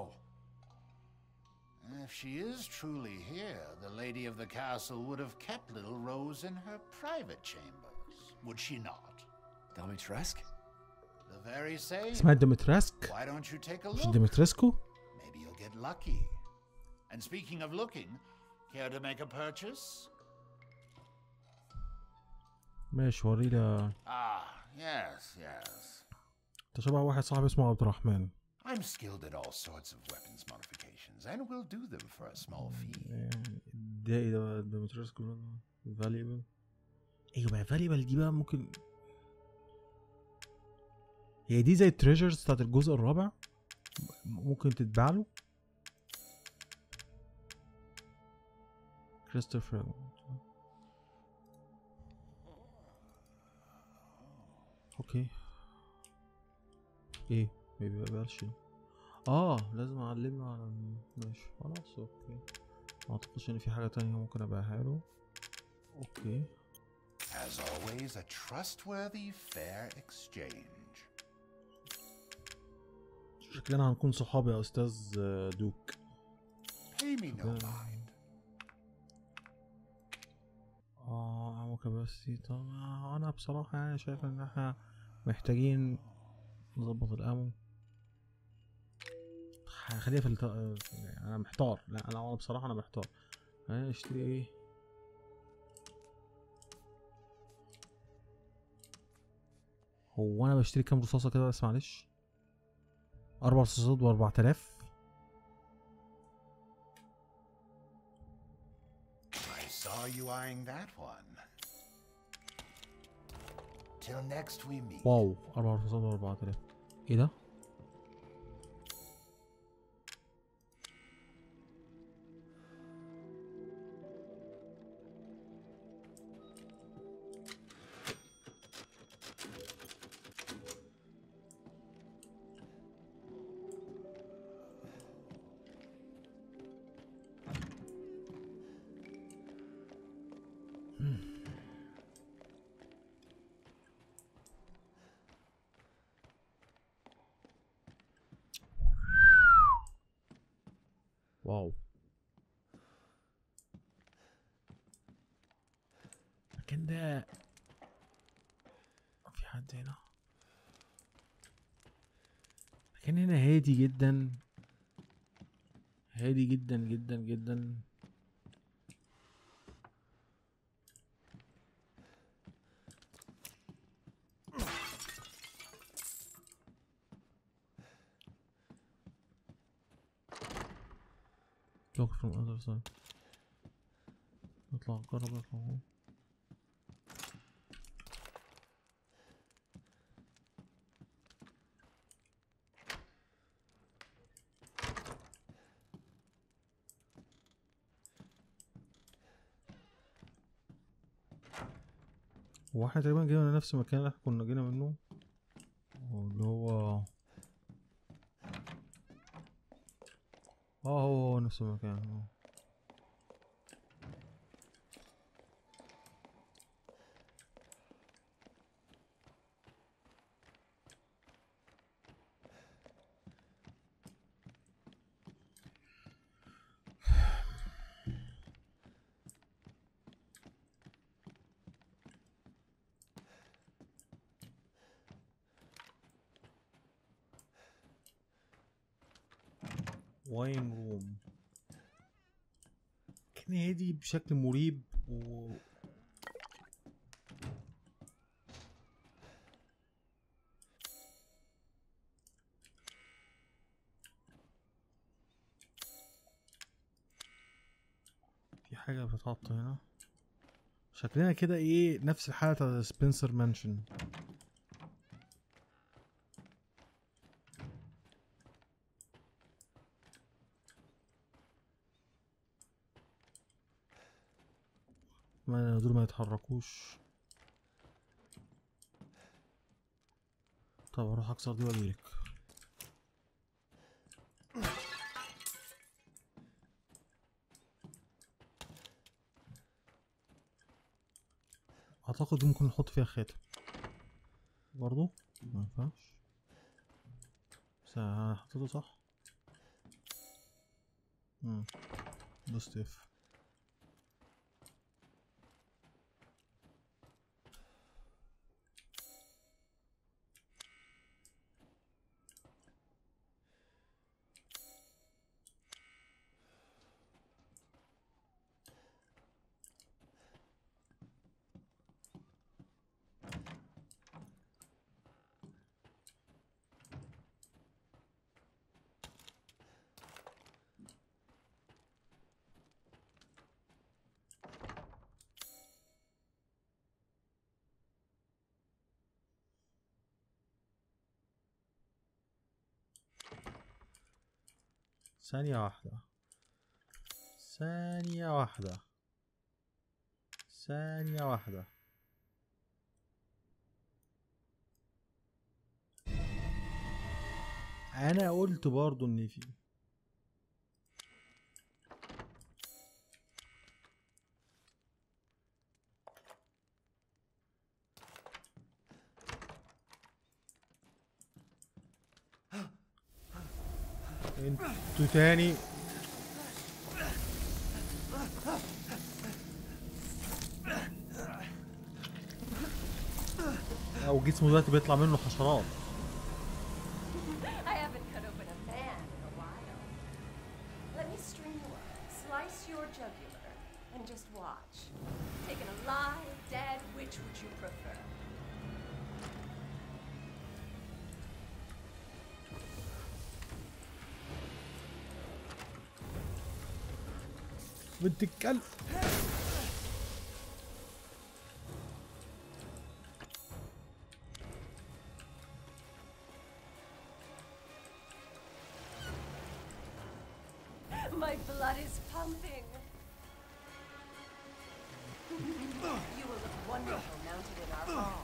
If she is truly here, the lady of the castle would have kept little Rose in her private chambers, would she not? Dimitrescu? The very same. اسمها ديمتريسك. Why don't you take a مش look? ديمتريسكو؟ Maybe you'll get lucky. And speaking of looking, care to make a purchase? ماشي ورينا. Yes, yes. انت شبه واحد صاحبي اسمه عبد الرحمن. I'm skilled at all sorts of weapons modifications, and will do them for a small fee. ده ايه ده؟ ديمتريسكو valuable. ايوه بقى valuable دي بقى ممكن هي دي زي التريجرز بتاعت الجزء الرابع، ممكن تتباع له. كريستوفر اوكي ايه ما بيقبلش. لازم اعلمه على ماشي خلاص اوكي. ما اعتقدش ان في حاجة تانية ممكن ابيعها له. اوكي As always, a trustworthy, fair exchange. شكلنا هنكون صحاب يا استاذ دوك. Pay me no mind. بس طب انا بصراحة يعني شايف ان احنا محتاجين نظبط الامو. خليها في انا محتار. لا انا بصراحة انا محتار. اشتري ايه؟ هو انا بشتري كام رصاصة كده بس معلش؟ 4 رصاصات ب4000. I saw you eyeing that one. Till next we meet. واو 4 رصاصات ب4000. ايه ده؟ واو المكان ده في حد هنا. المكان هنا هادي جدا، هادي جدا جدا جدا. Look from other side. نطلع نجرب نطلع. واحد تقريبا جينا من نفس المكان اللي احنا كنا جينا منه، اللي هو هو نفس المكان. واين روم كان هادي بشكل مريب في حاجة بتتحط هنا. شكلنا كده ايه نفس الحالة بتاعت سبنسر مانشن. دول ما يتحركوش. طب اروح اكسر دي واجيلك. اعتقد دي ممكن نحط فيها خاتم برضو. ما ينفعش بس انا حطيته صح. دوست اف. ثانية واحدة ثانية واحدة ثانية واحدة. انا قلت برضو ان في انتوا تاني. او جسمه دلوقتي بيطلع منه حشرات. I haven't cut open a man in a while. Let me string you up, slice your jugular, and just watch. Taken alive, dead, which would you prefer? بنت الكلب. My blood is pumping. You will look wonderful mounted in our hall.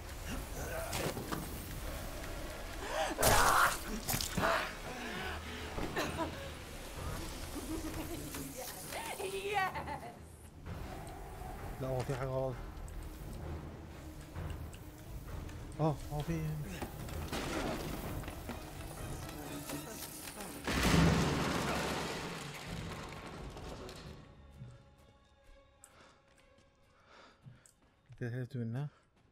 Yes. لا هو في حاجة غلط. هو في كده هربت منها.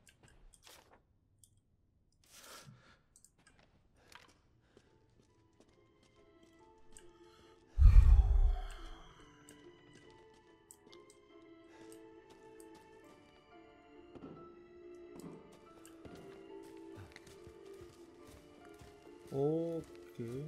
اوكي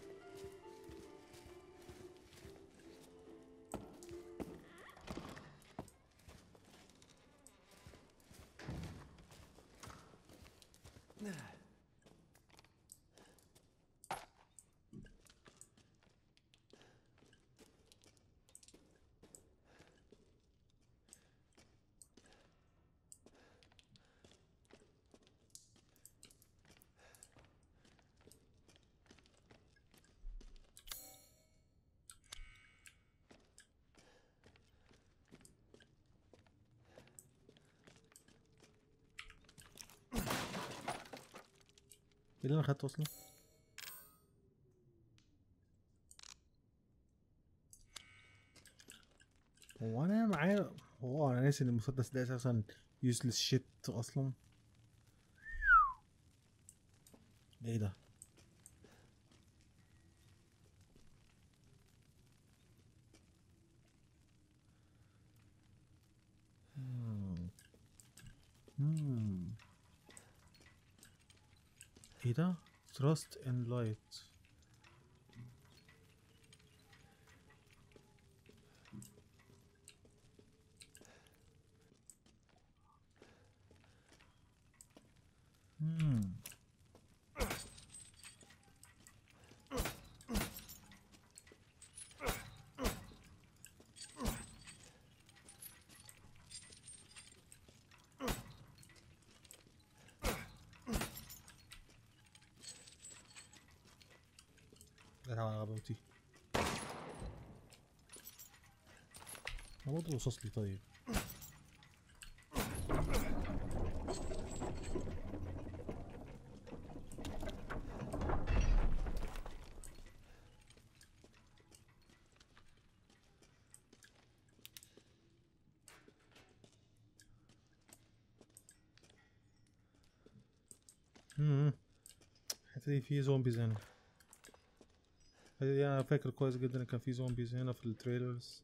ايه اللي انا خدته اصلا؟ هو انا معايا انا ناسي ان المسدس ده اساسا يوزلس شيت اصلا. ايه ده؟ ايه ده؟ Trust and light. على غباوتي. برضه رصاص لي طيب. الحتة دي في زومبيز هنا. الحتة دي انا فاكر كويس جدا ان كان في زومبيز هنا في التريلرز.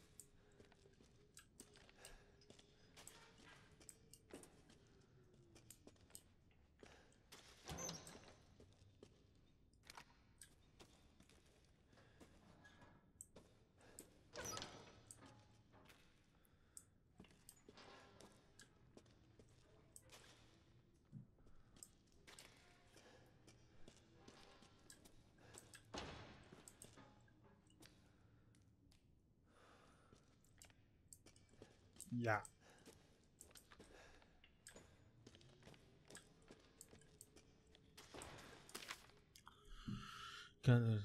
يا كان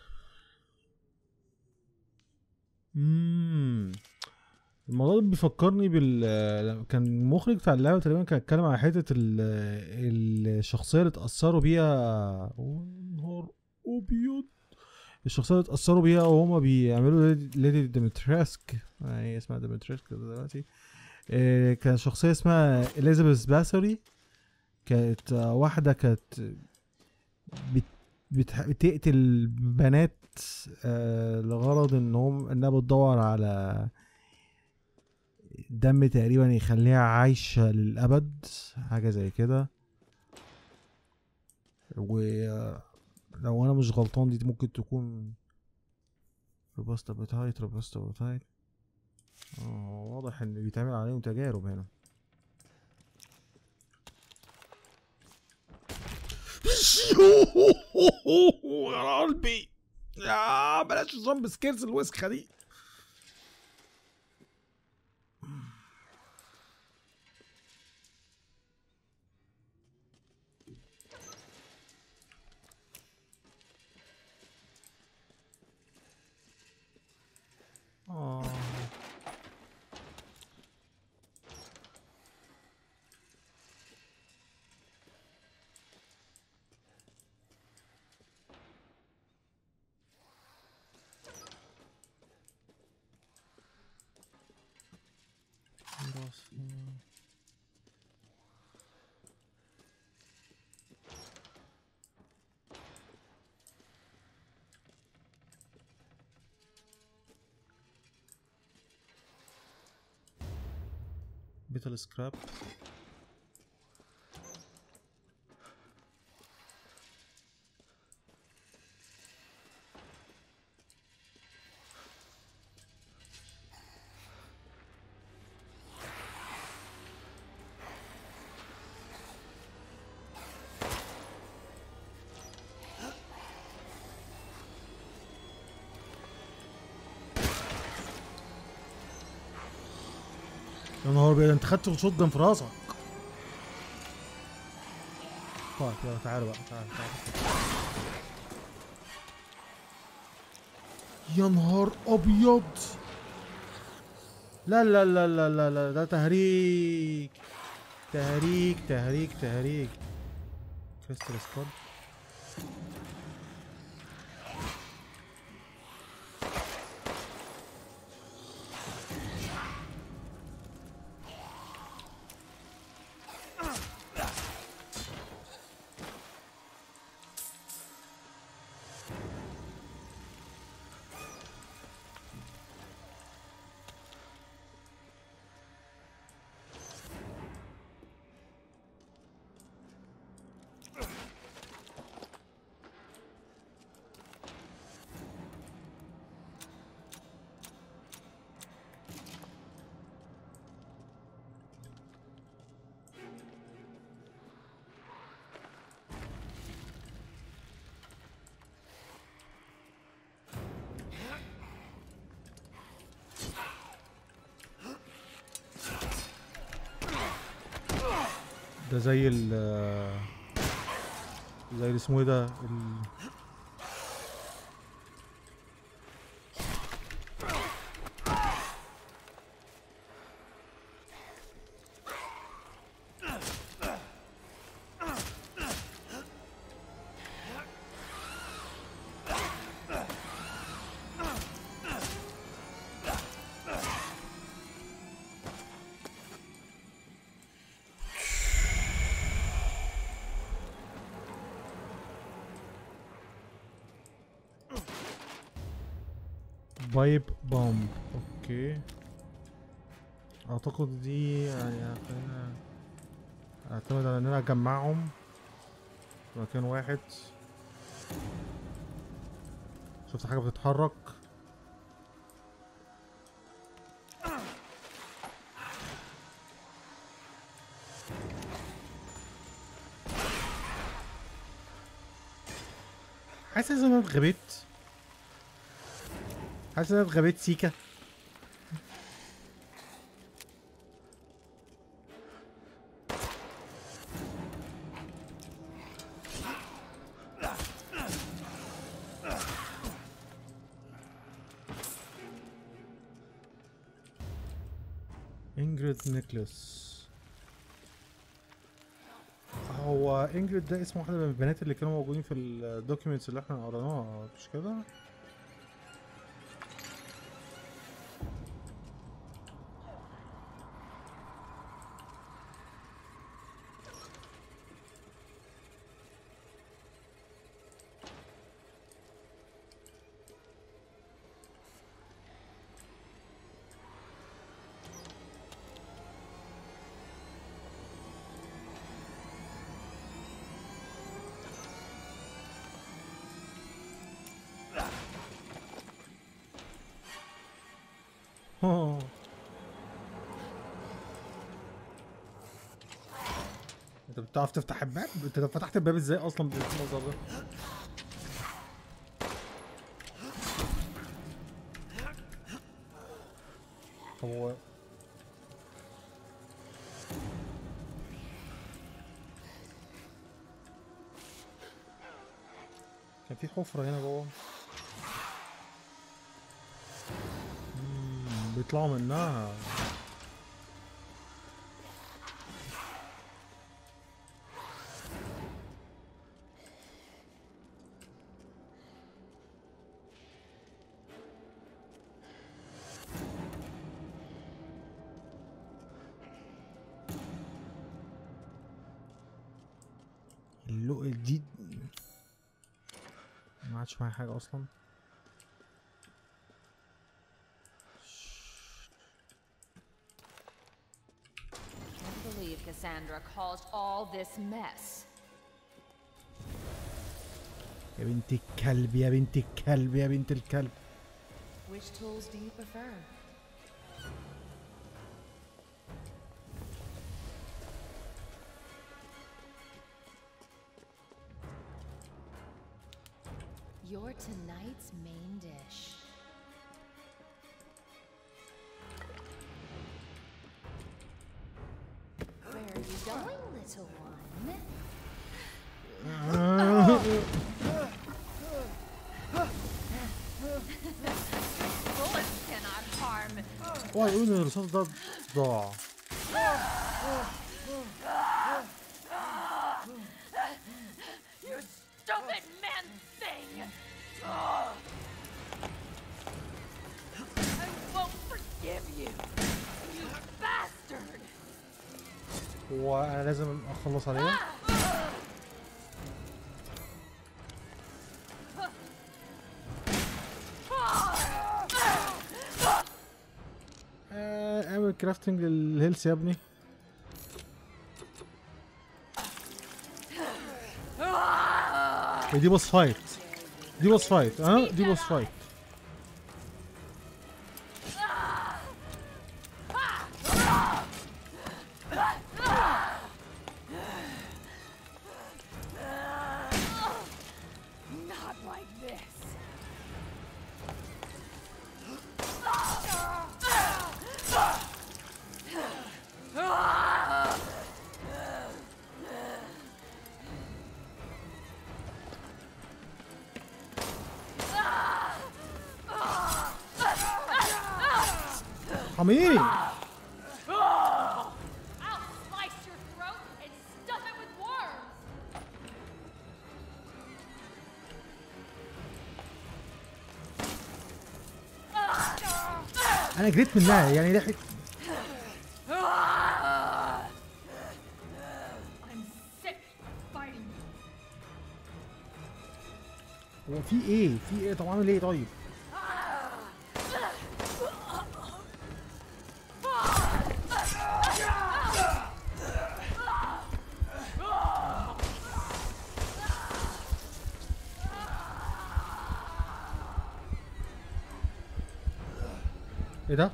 الموضوع ده بيفكرني كان المخرج بتاع اللعبة تقريبا كان اتكلم على حتة الشخصية اللي اتأثروا بيها. نهار أبيض. الشخصية اللي اتأثروا بيها وهما بيعملوا ليدي ديمتريسك، هي اسمها ديمتريسك دلوقتي. كان شخصية اسمها إليزابيث باسوري، كانت واحدة كانت بتقتل بنات لغرض انها بتدور على دم تقريبا يخليها عايشة للأبد، حاجة زي كده. ولو انا مش غلطان دي ممكن تكون روباستا بوتايت. واضح ان بيتعمل عليهم تجارب هنا. يا قلبي يا بلاش زومبي سكيرز الوسخه دي. بيتل سكراب. يا نهار ابيض، انت خدت شوت جن في راسك. طيب يلا تعالوا بقى، تعالوا. يا نهار ابيض. لا لا لا لا لا لا، ده تهريج تهريج تهريج تهريج. كريستال سكواد. ده زي ال زي اسمه ايه ده بايب بومب. اوكي اعتقد دي يعني خلينا اعتمد على ان انا اجمعهم في مكان واحد. شفت حاجة بتتحرك. حاسس ان انا اتغبيت. حاسس ان انا اتغبيت سيكا. انجريد نيكلس. هو انجريد ده اسم واحدة من البنات اللي كانوا موجودين في الدوكيومنتس اللي احنا قريناها مش كده؟ انت بتعرف تفتح الباب؟ انت فتحت الباب ازاي اصلا بالمنظر ده؟ هو كان في حفرة هنا جوه بيطلعوا منها. اللوق الجديد ما عادش معايا حاجة اصلا. Cassandra caused all this mess. يا بنت الكلب يا بنت الكلب يا بنت الكلب. Which tools do you prefer? You're tonight's main dish. Where are you going, little one? Bullets cannot harm. اوعى يقول ان الرصاص ده ضاع. You stupid man thing! I won't forgive you, you bastard! هو انا لازم اخلص عليه. اعمل كرافتنج للهيلث يا ابني. دي بوس فايت. دي بوس فايت. دي بوس فايت. ارحميني. انا جريت منها يعني لحقت. هو في ايه؟ في ايه؟ طب اعمل ايه طيب؟ ايه ده؟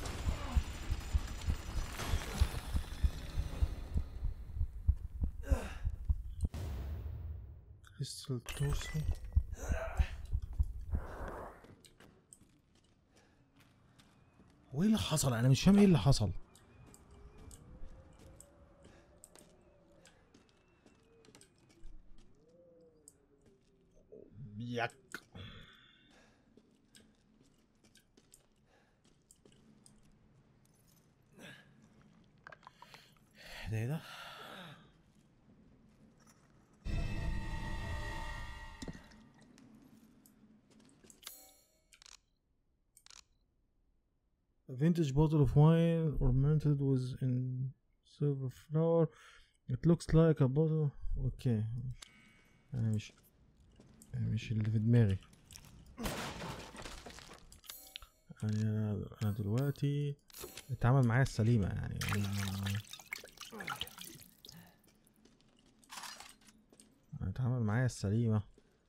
كريستال تورسو. هو ايه اللي حصل؟ انا مش فاهم ايه اللي حصل. ياك. ده ايه ده؟ A vintage bottle of wine ornamented with in silver flower. It looks like a bottle. اوكي. انا مش اللي في دماغي. انا دلوقتي اتعامل معايا السليمة يعني. اتعامل معايا السليمة.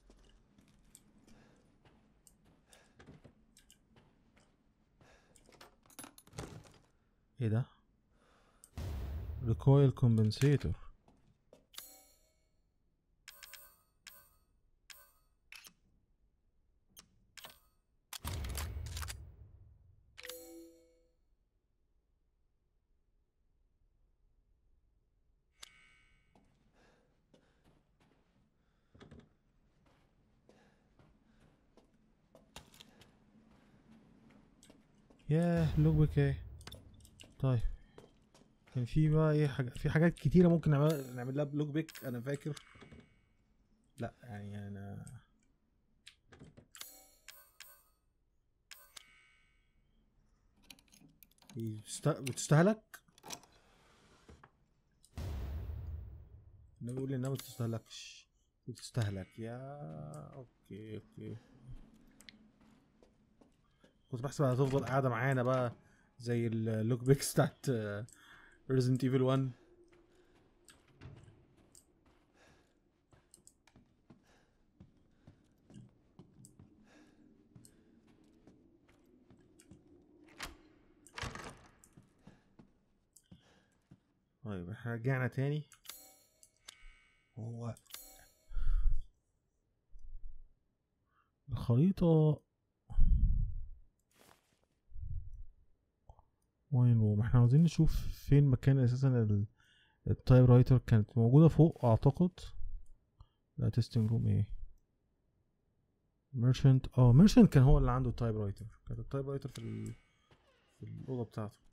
ايه ده؟ recoil compensator. ياه لوك بيك ايه. طيب كان في بقى ايه في حاجات كتيرة ممكن نعمل لها بلوك بيك انا فاكر. لا يعني انا بتستهلك. نقول انها ما بتستهلكش، بتستهلك. يا اوكي كنت بحسب هتفضل قاعدة معانا بقى زي اللوك بيكس بتاعت Resident Evil 1. طيب احنا رجعنا تاني. هو الخريطة وين روم؟ احنا عاوزين نشوف فين مكان اساسا التايب رايتر. كانت موجودة فوق اعتقد. لا تيستنج روم ايه؟ ميرشنت. ميرشنت كان هو اللي عنده التايب رايتر. كانت التايب رايتر في الأوضة بتاعته.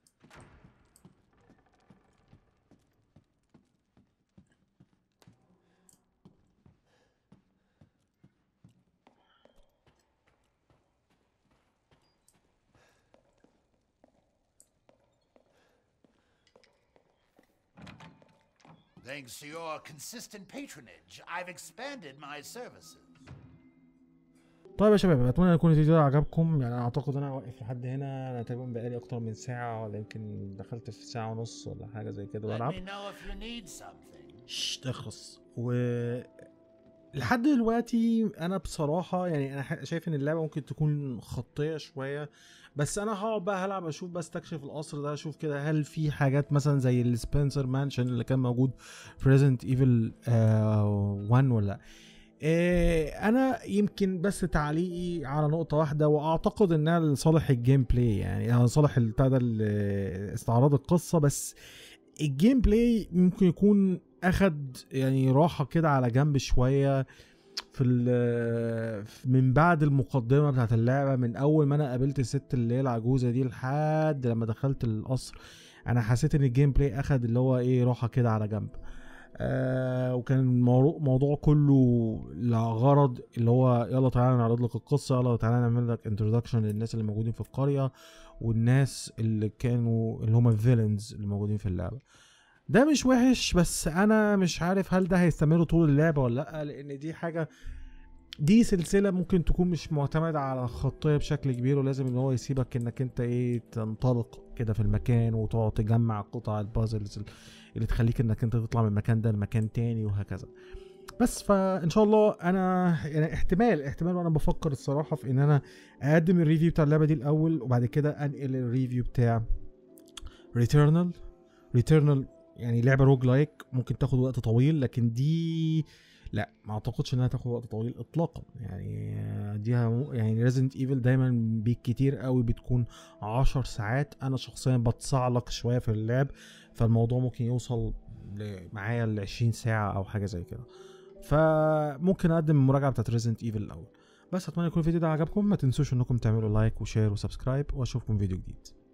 Thanks to your consistent patronage, I've expanded my services. طيب يا شباب اتمنى يكون الفيديو ده عجبكم. يعني انا اعتقد انا واقف لحد هنا. انا تقريبا بقالي اكتر من ساعة ولا يمكن دخلت في ساعة ونص ولا حاجة زي كده بلعب. اخلص. لحد دلوقتي انا بصراحة يعني انا شايف ان اللعبة ممكن تكون خطية شوية، بس انا هقعد بقى هلعب اشوف بس استكشف القصر ده، اشوف كده هل في حاجات مثلا زي السبنسر مانشن اللي كان موجود في ريزنت ايفل 1 ولا. انا يمكن بس تعليقي على نقطة واحدة واعتقد انها لصالح الجيم بلاي، يعني لصالح بتاع ده استعراض القصة، بس الجيم بلاي ممكن يكون اخد يعني راحة كده على جنب شوية من بعد المقدمه بتاعت اللعبه، من اول ما انا قابلت الست اللي هي العجوزه دي لحد لما دخلت القصر، انا حسيت ان الجيم بلاي اخد اللي هو ايه روحه كده على جنب. وكان الموضوع كله لغرض اللي هو يلا تعالى نعرض لك القصه، يلا تعالى نعمل لك انترودكشن للناس اللي موجودين في القريه والناس اللي كانوا اللي هم الفيلنز اللي موجودين في اللعبه. ده مش وحش، بس انا مش عارف هل ده هيستمر طول اللعبه ولا لا، لان دي سلسله ممكن تكون مش معتمده على خطيه بشكل كبير، ولازم ان هو يسيبك انك انت ايه تنطلق كده في المكان وتقعد تجمع قطع البازلز اللي تخليك انك انت تطلع من المكان ده لمكان تاني وهكذا. بس فان شاء الله انا يعني احتمال وانا بفكر الصراحه في ان انا اقدم الريفيو بتاع اللعبه دي الاول، وبعد كده انقل الريفيو بتاع ريتيرنال. يعني لعبه روج لايك ممكن تاخد وقت طويل، لكن دي لا ما اعتقدش انها تاخد وقت طويل اطلاقا. يعني دي يعني ريزيدنت ايفل دايما بالكتير قوي بتكون 10 ساعات. انا شخصيا بتصعلق شويه في اللعب، فالموضوع ممكن يوصل معايا ل 20 ساعه او حاجه زي كده، فممكن اقدم المراجعه بتاعت ريزيدنت ايفل الاول. بس اتمنى يكون الفيديو ده عجبكم، ما تنسوش انكم تعملوا لايك وشير وسبسكرايب، واشوفكم فيديو جديد.